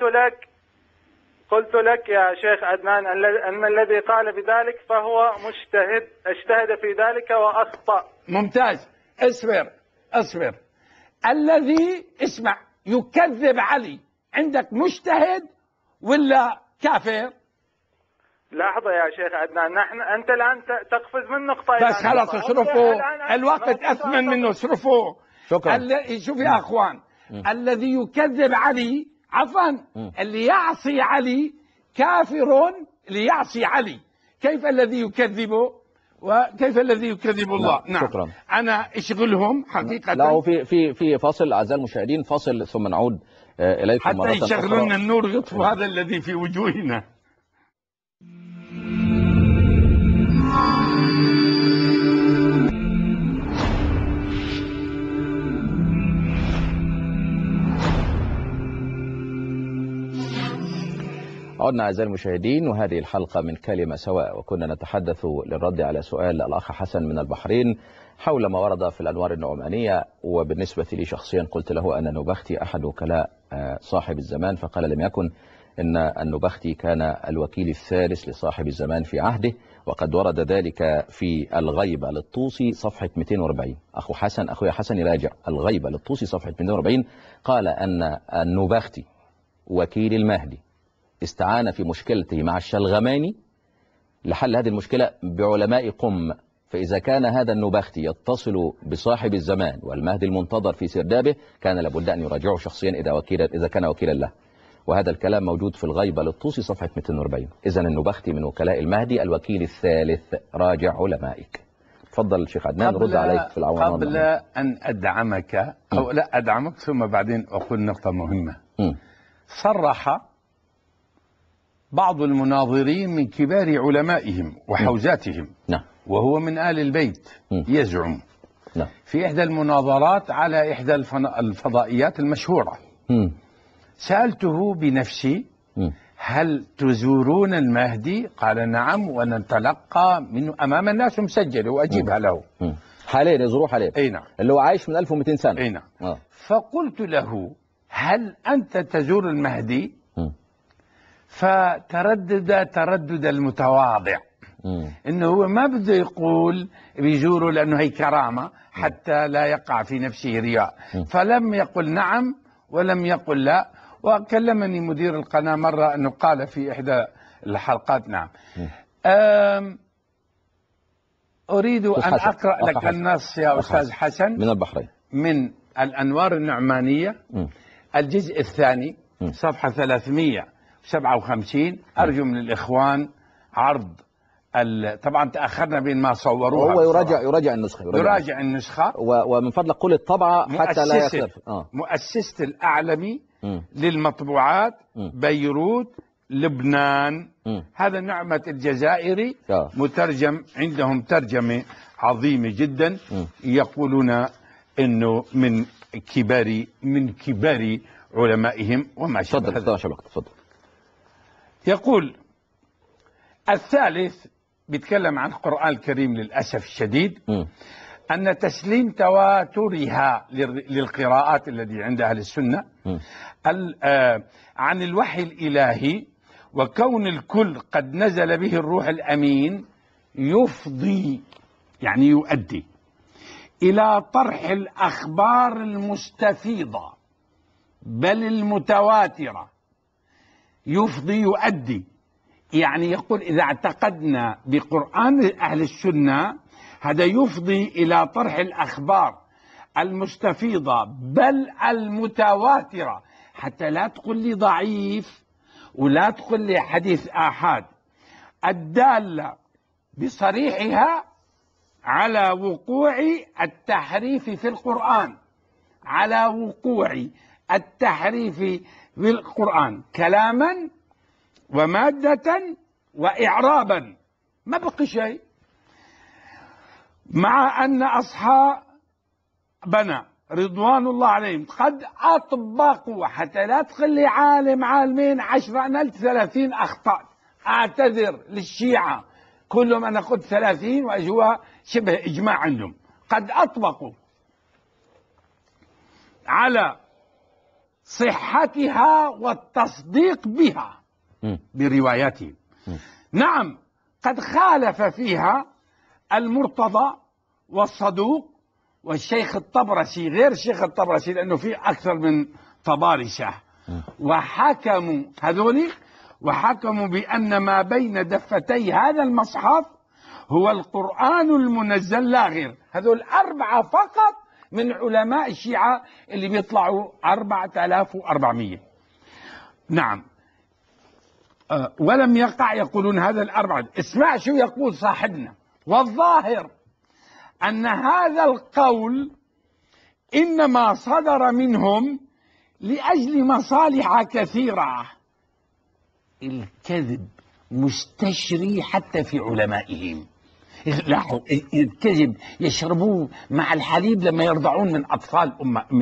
قلت لك يا شيخ عدنان أن الذي قال بذلك فهو مجتهد، اجتهد في ذلك وأخطأ. ممتاز. اصبر. الذي اسمع يكذب علي عندك مجتهد ولا كافر؟ لحظة يا شيخ عدنان، أنت الآن تقفز من نقطة إلى بس خلاص اصرفوا الوقت أثمن منه، اصرفوا. شكرا. شوف يا أخوان، الذي يكذب علي اللي يعصي علي كافر، اللي يعصي علي. كيف الذي يكذبه وكيف الذي يكذب الله؟ نعم. شكرا. أنا أشغلهم حقيقة. لا، في فاصل أعزائي المشاهدين، فاصل ثم نعود إليكم مرة أخرى. حتى يشغلون النور يطفوا هذا الذي في وجوهنا. عدنا أعزائي المشاهدين، وهذه الحلقة من كلمة سواء، وكنا نتحدث للرد على سؤال الأخ حسن من البحرين حول ما ورد في الأنوار النعمانية. وبالنسبة لي شخصيا قلت له أن النبختي أحد وكلاء صاحب الزمان، فقال لم يكن، إن النبختي كان الوكيل الثالث لصاحب الزمان في عهده، وقد ورد ذلك في الغيبة للطوسي صفحة 240. أخويا حسن يراجع الغيبة للطوسي صفحة 240. قال أن النبختي وكيل المهدي استعان في مشكلته مع الشلغماني لحل هذه المشكلة بعلماء قم، فإذا كان هذا النبختي يتصل بصاحب الزمان والمهدي المنتظر في سردابه كان لابد أن يراجعه شخصيا إذا كان وكيلا له. وهذا الكلام موجود في الغيبة للطوسي صفحة 240. إذا النبختي من وكلاء المهدي الوكيل الثالث، راجع علمائك. تفضل الشيخ عدنان، رد عليك في العوام. قبل أن أدعمك أو لا أدعمك ثم بعدين أقول نقطة مهمة. صرح بعض المناظرين من كبار علمائهم وحوزاتهم وهو من آل البيت يزعم في إحدى المناظرات على إحدى الفضائيات المشهورة، سألته بنفسي هل تزورون المهدي؟ قال نعم، ونتلقى منه أمام الناس مسجل، وأجيبها له. حاليا يزوروه حاليا، أي نعم، اللي هو عايش من 1200 سنة. أي نعم. فقلت له هل أنت تزور المهدي؟ فتردد المتواضع، إنه هو ما بده يقول بيزوره لأنه هي كرامة حتى لا يقع في نفسه رياء، فلم يقل نعم ولم يقل لا. وكلمني مدير القناة مرة أنه قال في إحدى الحلقات نعم. أريد أن أقرأ لك النص يا أستاذ حسن من البحرين من الأنوار النعمانية الجزء الثاني صفحة 357. أرجو من الإخوان عرض طبعا تأخرنا بين ما صوروها. هو يراجع النسخة، يراجع النسخة. ومن فضلك قل الطبعة حتى لا يختلف. مؤسسة الأعلمي للمطبوعات بيروت لبنان. هذا نعمة الجزائري مترجم، عندهم ترجمة عظيمة جدا، يقولون انه من كبار علمائهم وما شابه. تفضل. يقول الثالث بيتكلم عن القرآن الكريم للأسف الشديد، أن تسليم تواترها للقراءات الذي عند أهل السنة عن الوحي الإلهي وكون الكل قد نزل به الروح الأمين يفضي، يعني يؤدي إلى طرح الأخبار المستفيضة بل المتواترة. يفضي يؤدي، يعني يقول إذا اعتقدنا بقرآن أهل السنة هذا يفضي إلى طرح الأخبار المستفيضة بل المتواترة، حتى لا تقول لي ضعيف ولا تقول لي حديث آحاد، الدالة بصريحها على وقوع التحريف في القرآن، على وقوع التحريف في القرآن كلاما ومادة وإعرابا، ما بقي شيء. مع أن أصحابنا رضوان الله عليهم قد أطبقوا، حتى لا تخلي عالمين 10 نلت 30 أخطاء. أعتذر للشيعة كلهم، أنا قلت 30 وأجوا شبه إجماع عندهم، قد أطبقوا على صحتها والتصديق بها برواياتهم. نعم قد خالف فيها المرتضى والصدوق والشيخ الطبرسي، غير الشيخ الطبرسي لأنه في أكثر من طبارسة، وحكموا هذولي وحكموا بأن ما بين دفتي هذا المصحف هو القرآن المنزل لا غير. هذول 4 فقط من علماء الشيعة اللي بيطلعوا 4400. نعم. ولم يقع، يقولون هذا 4. اسمع شو يقول صاحبنا، والظاهر أن هذا القول إنما صدر منهم لأجل مصالح كثيرة. الكذب مستشري حتى في علمائهم. لاحظوا الكذب يشربوه مع الحليب لما يرضعون من أطفال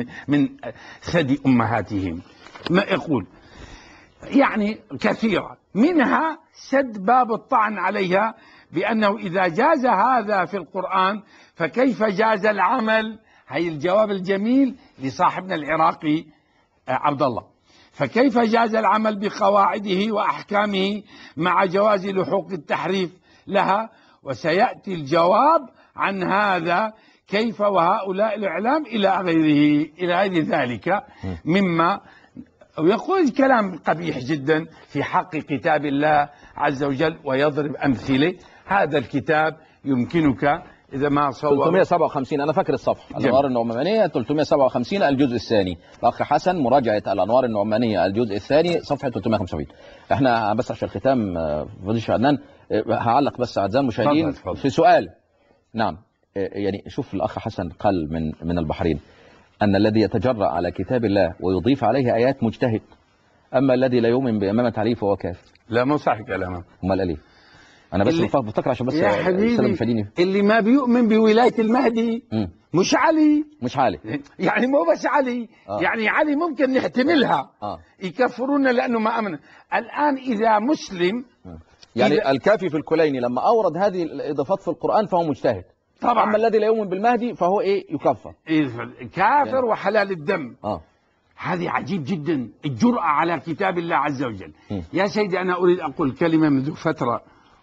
من ثدي أمهاتهم. ما يقول يعني كثيرة. منها سد باب الطعن عليها بأنه إذا جاز هذا في القرآن فكيف جاز العمل؟ هي الجواب الجميل لصاحبنا العراقي عبد الله. فكيف جاز العمل بقواعده وأحكامه مع جواز لحوق التحريف لها؟ وسيأتي الجواب عن هذا كيف وهؤلاء الإعلام إلى غير ذلك مما ويقول كلام قبيح جدا في حق كتاب الله عز وجل ويضرب أمثلة. هذا الكتاب يمكنك إذا ما صور 357 أنا فاكر الصفحة الأنوار النعمانية 357 الجزء الثاني. الأخ حسن مراجعة الأنوار النعمانية الجزء الثاني صفحة 375. احنا بس عشان الختام فضيلة الشيخ عدنان هعلق بس أعزائي المشاهدين في سؤال. نعم يعني شوف الأخ حسن قال من البحرين أن الذي يتجرأ على كتاب الله ويضيف عليه آيات مجتهد، أما الذي لا يؤمن بإمامة علي فهو كافر. لا مو صح كلامه. أمال قال إيه؟ أنا بس بفتكر عشان بس يا حبيبي اللي ما بيؤمن بولاية المهدي مش علي. مش علي يعني مو بس علي يعني علي ممكن نحتملها يكفرون لأنه ما أمن. الآن إذا مسلم يعني إذا الكافي في الكليني لما أورد هذه الإضافات في القرآن فهو مجتهد طبعا. أما الذي لا يؤمن بالمهدي فهو إيه؟ يكفر. كافر يعني. وحلال الدم. هذه عجيب جدا الجرأة على كتاب الله عز وجل. يا سيدي أنا أريد أقول كلمة منذ فترة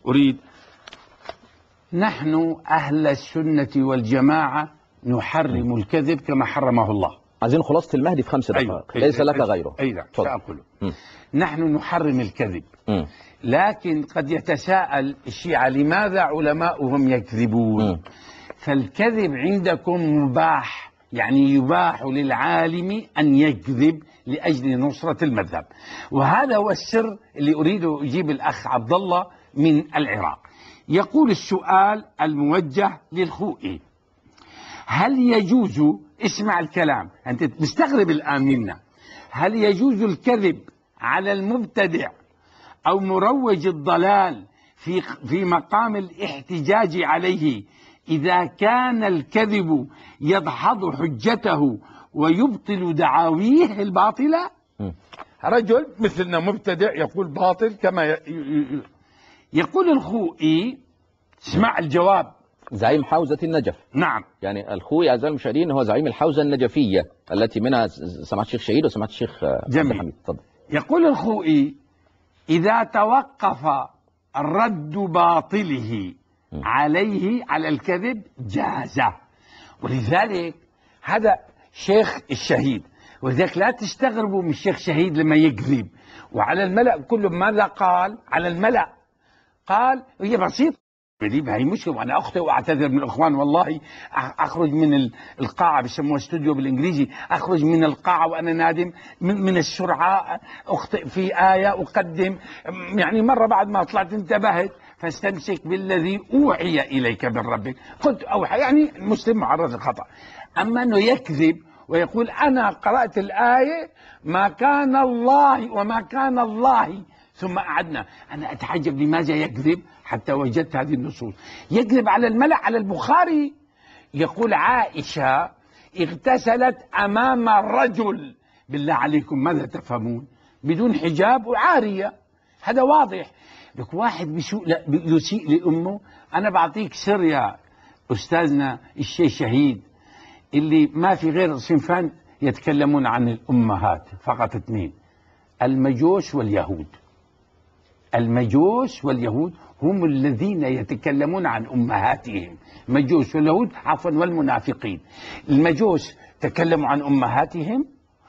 نحن أهل السنة والجماعة نحرم الكذب كما حرمه الله. عايزين خلاصة المهدي في 5 دقائق. ليس لك غيره. أيضا سأقول نحن نحرم الكذب. لكن قد يتساءل الشيعة لماذا علماؤهم يكذبون؟ فالكذب عندكم مباح، يعني يباح للعالم أن يكذب لأجل نصرة المذهب. وهذا هو السر اللي أريد أجيب الأخ عبد الله من العراق. يقول السؤال الموجه للخوئي: هل يجوز، اسمع الكلام أنت مستغرب الآن منا، هل يجوز الكذب على المبتدع أو مروج الضلال في مقام الاحتجاج عليه إذا كان الكذب يدحض حجته ويبطل دعاويه الباطلة؟ رجل مثلنا مبتدع يقول باطل كما يقول الخوئي. اسمع الجواب. زعيم حوزة النجف. نعم. يعني الخوئي أعزائي المشاهدين هو زعيم الحوزة النجفية التي منها سمعت الشيخ شهيد وسمعت الشيخ عبد الحميد. تفضل. يقول الخوئي: إذا توقف رد باطله عليه على الكذب جاز. ولذلك هذا شيخ الشهيد، ولذلك لا تستغربوا من الشيخ شهيد لما يكذب. وعلى الملأ كلهم ماذا قال؟ على الملأ قال هي بسيطة، هي مشكلة وأنا أخطئ وأعتذر من الإخوان، والله أخرج من القاعة بيسموها استوديو بالإنجليزي، أخرج من القاعة وأنا نادم من السرعة، أخطئ في آية أقدم، يعني مرة بعد ما طلعت انتبهت، فاستمسك بالذي أوحي إليك من ربك، قلت أوحي، يعني مسلم معرض للخطأ. أما أنه يكذب ويقول أنا قرأت الآية ما كان الله وما كان الله ثم أعدنا، أنا أتعجب لماذا يكذب حتى وجدت هذه النصوص. يكذب على الملأ، على البخاري يقول عائشة اغتسلت أمام رجل، بالله عليكم ماذا تفهمون؟ بدون حجاب وعارية، هذا واضح. لك واحد يسيء لأمه. أنا بعطيك سر يا أستاذنا الشيخ شهيد، اللي ما في غير صنفان يتكلمون عن الأمهات فقط 2: المجوس واليهود. المجوس واليهود هم الذين يتكلمون عن أمهاتهم، المجوس واليهود عفوا والمنافقين. المجوس تكلموا عن أمهاتهم،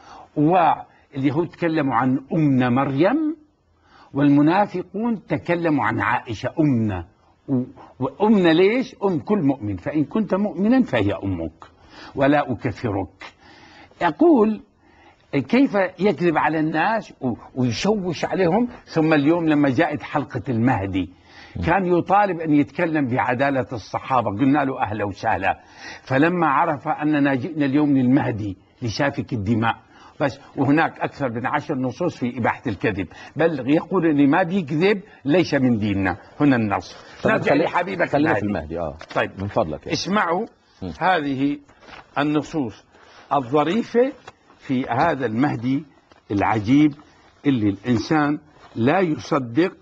واليهود تكلموا عن أمنا مريم، والمنافقون تكلموا عن عائشة أمنا. وأمنا ليش؟ أم كل مؤمن، فإن كنت مؤمنا فهي أمك ولا أكفرك. يقول كيف يكذب على الناس ويشوش عليهم. ثم اليوم لما جاءت حلقة المهدي كان يطالب أن يتكلم بعدالة الصحابة، قلنا له أهلا وسهلا. فلما عرف أننا جئنا اليوم للمهدي لسافك الدماء بس، وهناك أكثر من 10 نصوص في إباحة الكذب، بل يقول اللي ما بيكذب ليس من ديننا. هنا النص. نرجع لحبيبك المهدي. طيب من فضلك اسمعوا هذه النصوص الظريفة في هذا المهدي العجيب اللي الإنسان لا يصدق.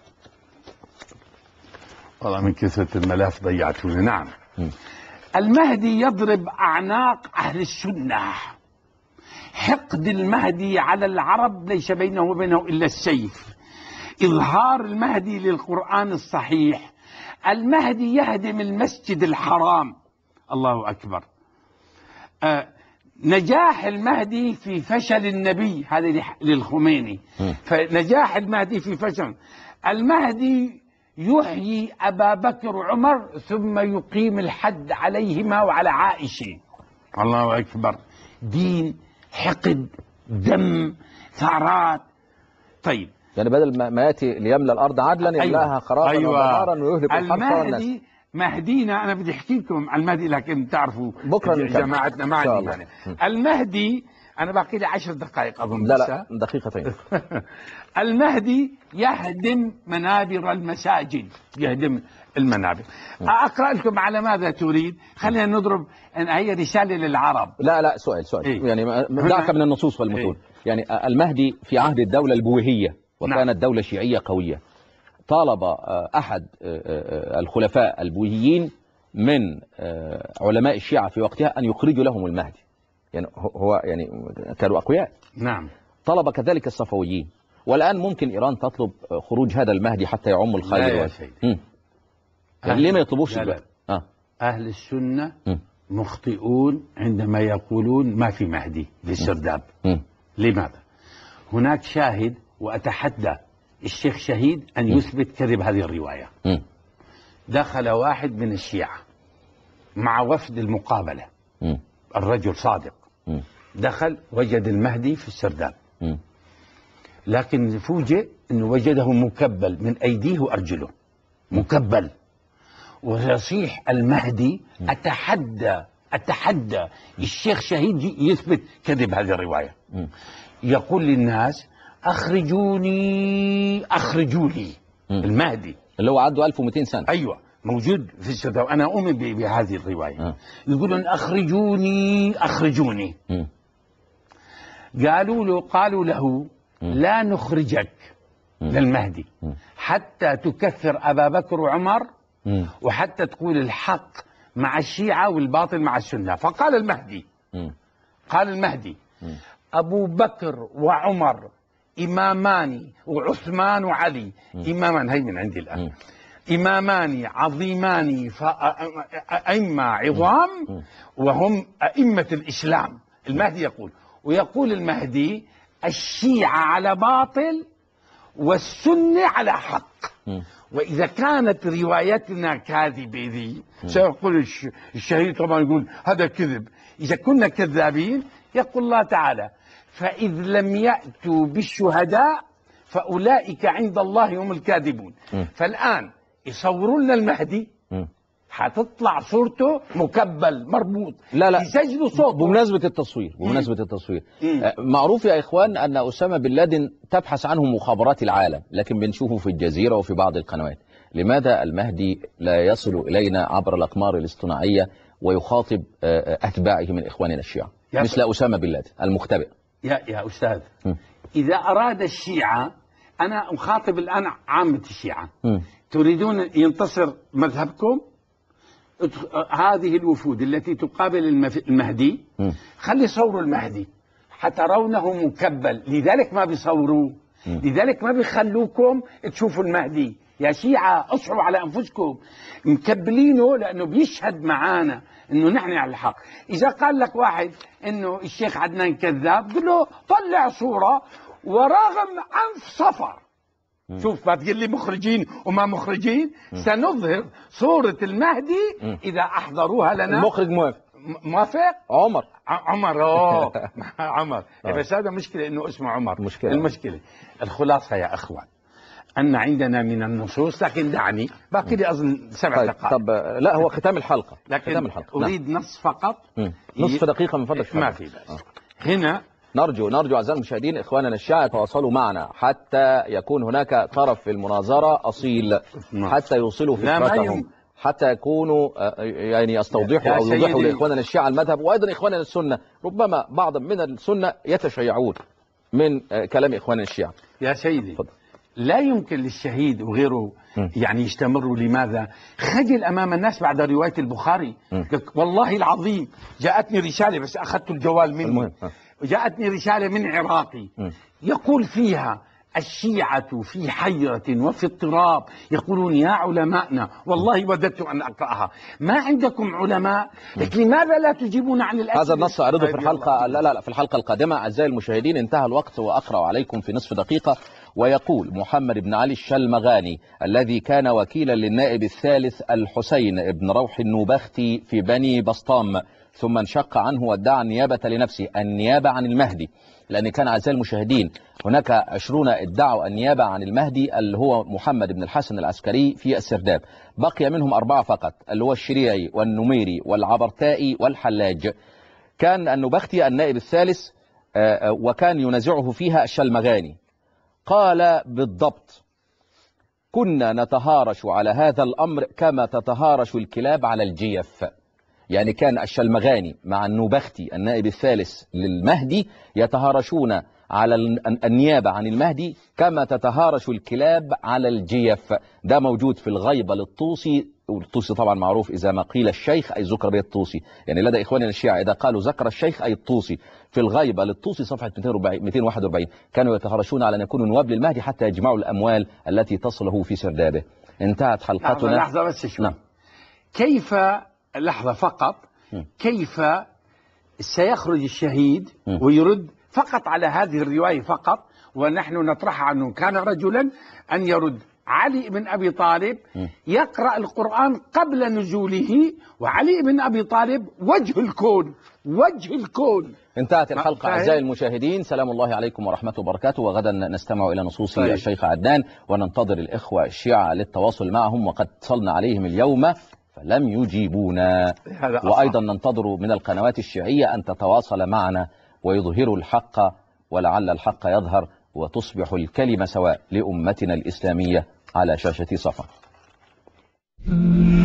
والله من كثرة الملف ضيعتوني. نعم. المهدي يضرب أعناق أهل السنة. حقد المهدي على العرب ليس بينه وبينه إلا السيف. إظهار المهدي للقرآن الصحيح. المهدي يهدم المسجد الحرام. الله أكبر. نجاح المهدي في فشل النبي، هذا للخميني. فنجاح المهدي في فشل. المهدي يحيي أبا بكر وعمر ثم يقيم الحد عليهما وعلى عائشة. الله أكبر. دين، حقد، دم، ثارات. طيب يعني بدل ما يأتي ليملأ الأرض عدلا يملأها خرابا ودمارا ويهلك الحق والناس. مهدينا، أنا بدي أحكي لكم عن المهدي لكن تعرفوا بكرة جماعتنا ما عندي مانع. المهدي أنا باقي لي 10 دقائق أظن. لا دقيقتين. المهدي يهدم منابر المساجد، يهدم المنابر. أقرأ لكم على ماذا تريد. خلينا نضرب هي رسالة للعرب. لا سؤال إيه؟ يعني دعك من النصوص والمتون. إيه؟ يعني المهدي في عهد الدولة البويهية وكانت دولة شيعية قوية، طالب أحد الخلفاء البويهيين من علماء الشيعة في وقتها أن يخرجوا لهم المهدي. يعني هو يعني كانوا أقوياء. نعم. طلب كذلك الصفويين، والآن ممكن إيران تطلب خروج هذا المهدي حتى يعم الخير. لا يا سيدي. يعني ليه ما يطلبوش؟ أهل السنة مخطئون عندما يقولون ما في مهدي للسرداب. لماذا؟ هناك شاهد، وأتحدى الشيخ شهيد أن يثبت كذب هذه الرواية. دخل واحد من الشيعة مع وفد المقابلة. الرجل صادق. دخل وجد المهدي في السرداب، لكن فوجئ أنه وجده مكبل من أيديه وأرجله، مكبل ويصيح المهدي. أتحدى الشيخ شهيد يثبت كذب هذه الرواية. يقول للناس أخرجوا لي المهدي اللي هو عنده 1200 سنة. أيوة موجود في السرداب. أنا أؤمن بهذه الرواية. يقولون أخرجوني. قالوا له لا نخرجك للمهدي حتى تكفر أبا بكر وعمر وحتى تقول الحق مع الشيعة والباطل مع السنة. فقال المهدي أبو بكر وعمر إمامان، وعثمان وعلي إمامان، هي من عندي الآن، إمامان عظيمان أئمة عظام وهم أئمة الإسلام. المهدي يقول المهدي الشيعة على باطل والسنة على حق. وإذا كانت روايتنا كاذبة ذي سيقول الشهيد طبعا يقول هذا كذب. إذا كنا كذابين يقول الله تعالى فإذ لم يأتوا بالشهداء فأولئك عند الله هم الكاذبون. فالآن يصوروا لنا المهدي حتطلع صورته مكبل مربوط. لا يسجلوا صوته. بمناسبة التصوير معروف يا إخوان أن أسامة بن لادن تبحث عنه مخابرات العالم، لكن بنشوفه في الجزيرة وفي بعض القنوات. لماذا المهدي لا يصل إلينا عبر الأقمار الاصطناعية ويخاطب أتباعه من إخواننا الشيعة مثل أسامة بن لادن المختبئ؟ يا أستاذ، إذا أراد الشيعة، أنا أخاطب الآن عامة الشيعة، تريدون ينتصر مذهبكم؟ هذه الوفود التي تقابل المهدي خلي يصوروا المهدي حترونه مكبل. لذلك ما بيصوروه، لذلك ما بيخلوكم تشوفوا المهدي. يا شيعة اصحوا على أنفسكم، مكبلينه لأنه بيشهد معانا أنه نحن على الحق. إذا قال لك واحد أنه الشيخ عدنان كذاب، قل له طلع صورة ورغم أنف صفر. شوف ما تقول لي مخرجين وما مخرجين. سنظهر صورة المهدي إذا أحضروها لنا. المخرج موافق؟ عمر عمر. بس هذا مشكلة أنه اسمه عمر. المشكلة الخلاصة يا أخوان أن عندنا من النصوص، لكن دعني باقي لي أظن 7 دقائق. طب لا هو ختام الحلقة. لكن أريد نص فقط. نصف دقيقة من فضلك. ما في بأس. هنا نرجو أعزائي المشاهدين إخواننا الشيعة يتواصلوا معنا حتى يكون هناك طرف في المناظرة أصيل، حتى يوصلوا فكرتهم، حتى يكونوا يعني يستوضحوا أو يوضحوا لإخواننا الشيعة المذهب، وأيضا إخواننا السنة. ربما بعض من السنة يتشيعون من كلام إخواننا الشيعة. يا سيدي فضل. لا يمكن للشهيد وغيره يعني يستمروا. لماذا؟ خجل أمام الناس بعد رواية البخاري. والله العظيم جاءتني رسالة، بس أخذت الجوال منه، جاءتني رسالة من عراقي يقول فيها: الشيعة في حيرة وفي اضطراب، يقولون يا علماءنا، والله وددت أن أقرأها، ما عندكم علماء؟ لماذا لا تجيبون عن الأسئلة؟ هذا النص أعرضه في الحلقة لا في الحلقة القادمة. أعزائي المشاهدين، انتهى الوقت وأقرأ عليكم في نصف دقيقة. ويقول محمد بن علي الشلمغاني الذي كان وكيلا للنائب الثالث الحسين بن روح النوبختي في بني بسطام، ثم انشق عنه وادعى النيابة لنفسه، النيابة عن المهدي، لأن كان أعزائي المشاهدين هناك 20 ادعوا النيابة عن المهدي اللي هو محمد بن الحسن العسكري في السرداب، بقي منهم 4 فقط، اللي هو الشريعي والنميري والعبرتائي والحلاج. كان النوبختي النائب الثالث وكان ينازعه فيها الشلمغاني. قال بالضبط: كنا نتهارش على هذا الأمر كما تتهارش الكلاب على الجيف. يعني كان الشلمغاني مع النوبختي النائب الثالث للمهدي يتهارشون على النيابة عن المهدي كما تتهارش الكلاب على الجيف. ده موجود في الغيبة للطوسي، والطوسي طبعا معروف إذا ما قيل الشيخ أي ذكر به الطوسي، يعني لدى إخواننا الشيعة إذا قالوا ذكر الشيخ أي الطوسي. في الغيبة للطوسي صفحة 241 كانوا يتهارشون على أن يكونوا نواب للمهدي حتى يجمعوا الأموال التي تصله في سردابه. انتهت حلقتنا. لحظة بس شوي. كيف، لحظة فقط، كيف سيخرج الشهيد ويرد فقط على هذه الرواية فقط، ونحن نطرحها عنه كان رجلا، أن يرد علي بن أبي طالب يقرأ القرآن قبل نزوله، وعلي بن أبي طالب وجه الكون، وجه الكون. انتهت الحلقة أعزائي المشاهدين، سلام الله عليكم ورحمة وبركاته. وغدا نستمع إلى نصوص الشيخ عدنان، وننتظر الإخوة الشيعة للتواصل معهم، وقد اتصلنا عليهم اليوم فلم يجيبونا. وأيضا ننتظر من القنوات الشيعية أن تتواصل معنا ويظهروا الحق، ولعل الحق يظهر وتصبح الكلمة سواء لأمتنا الإسلامية على شاشة صفا.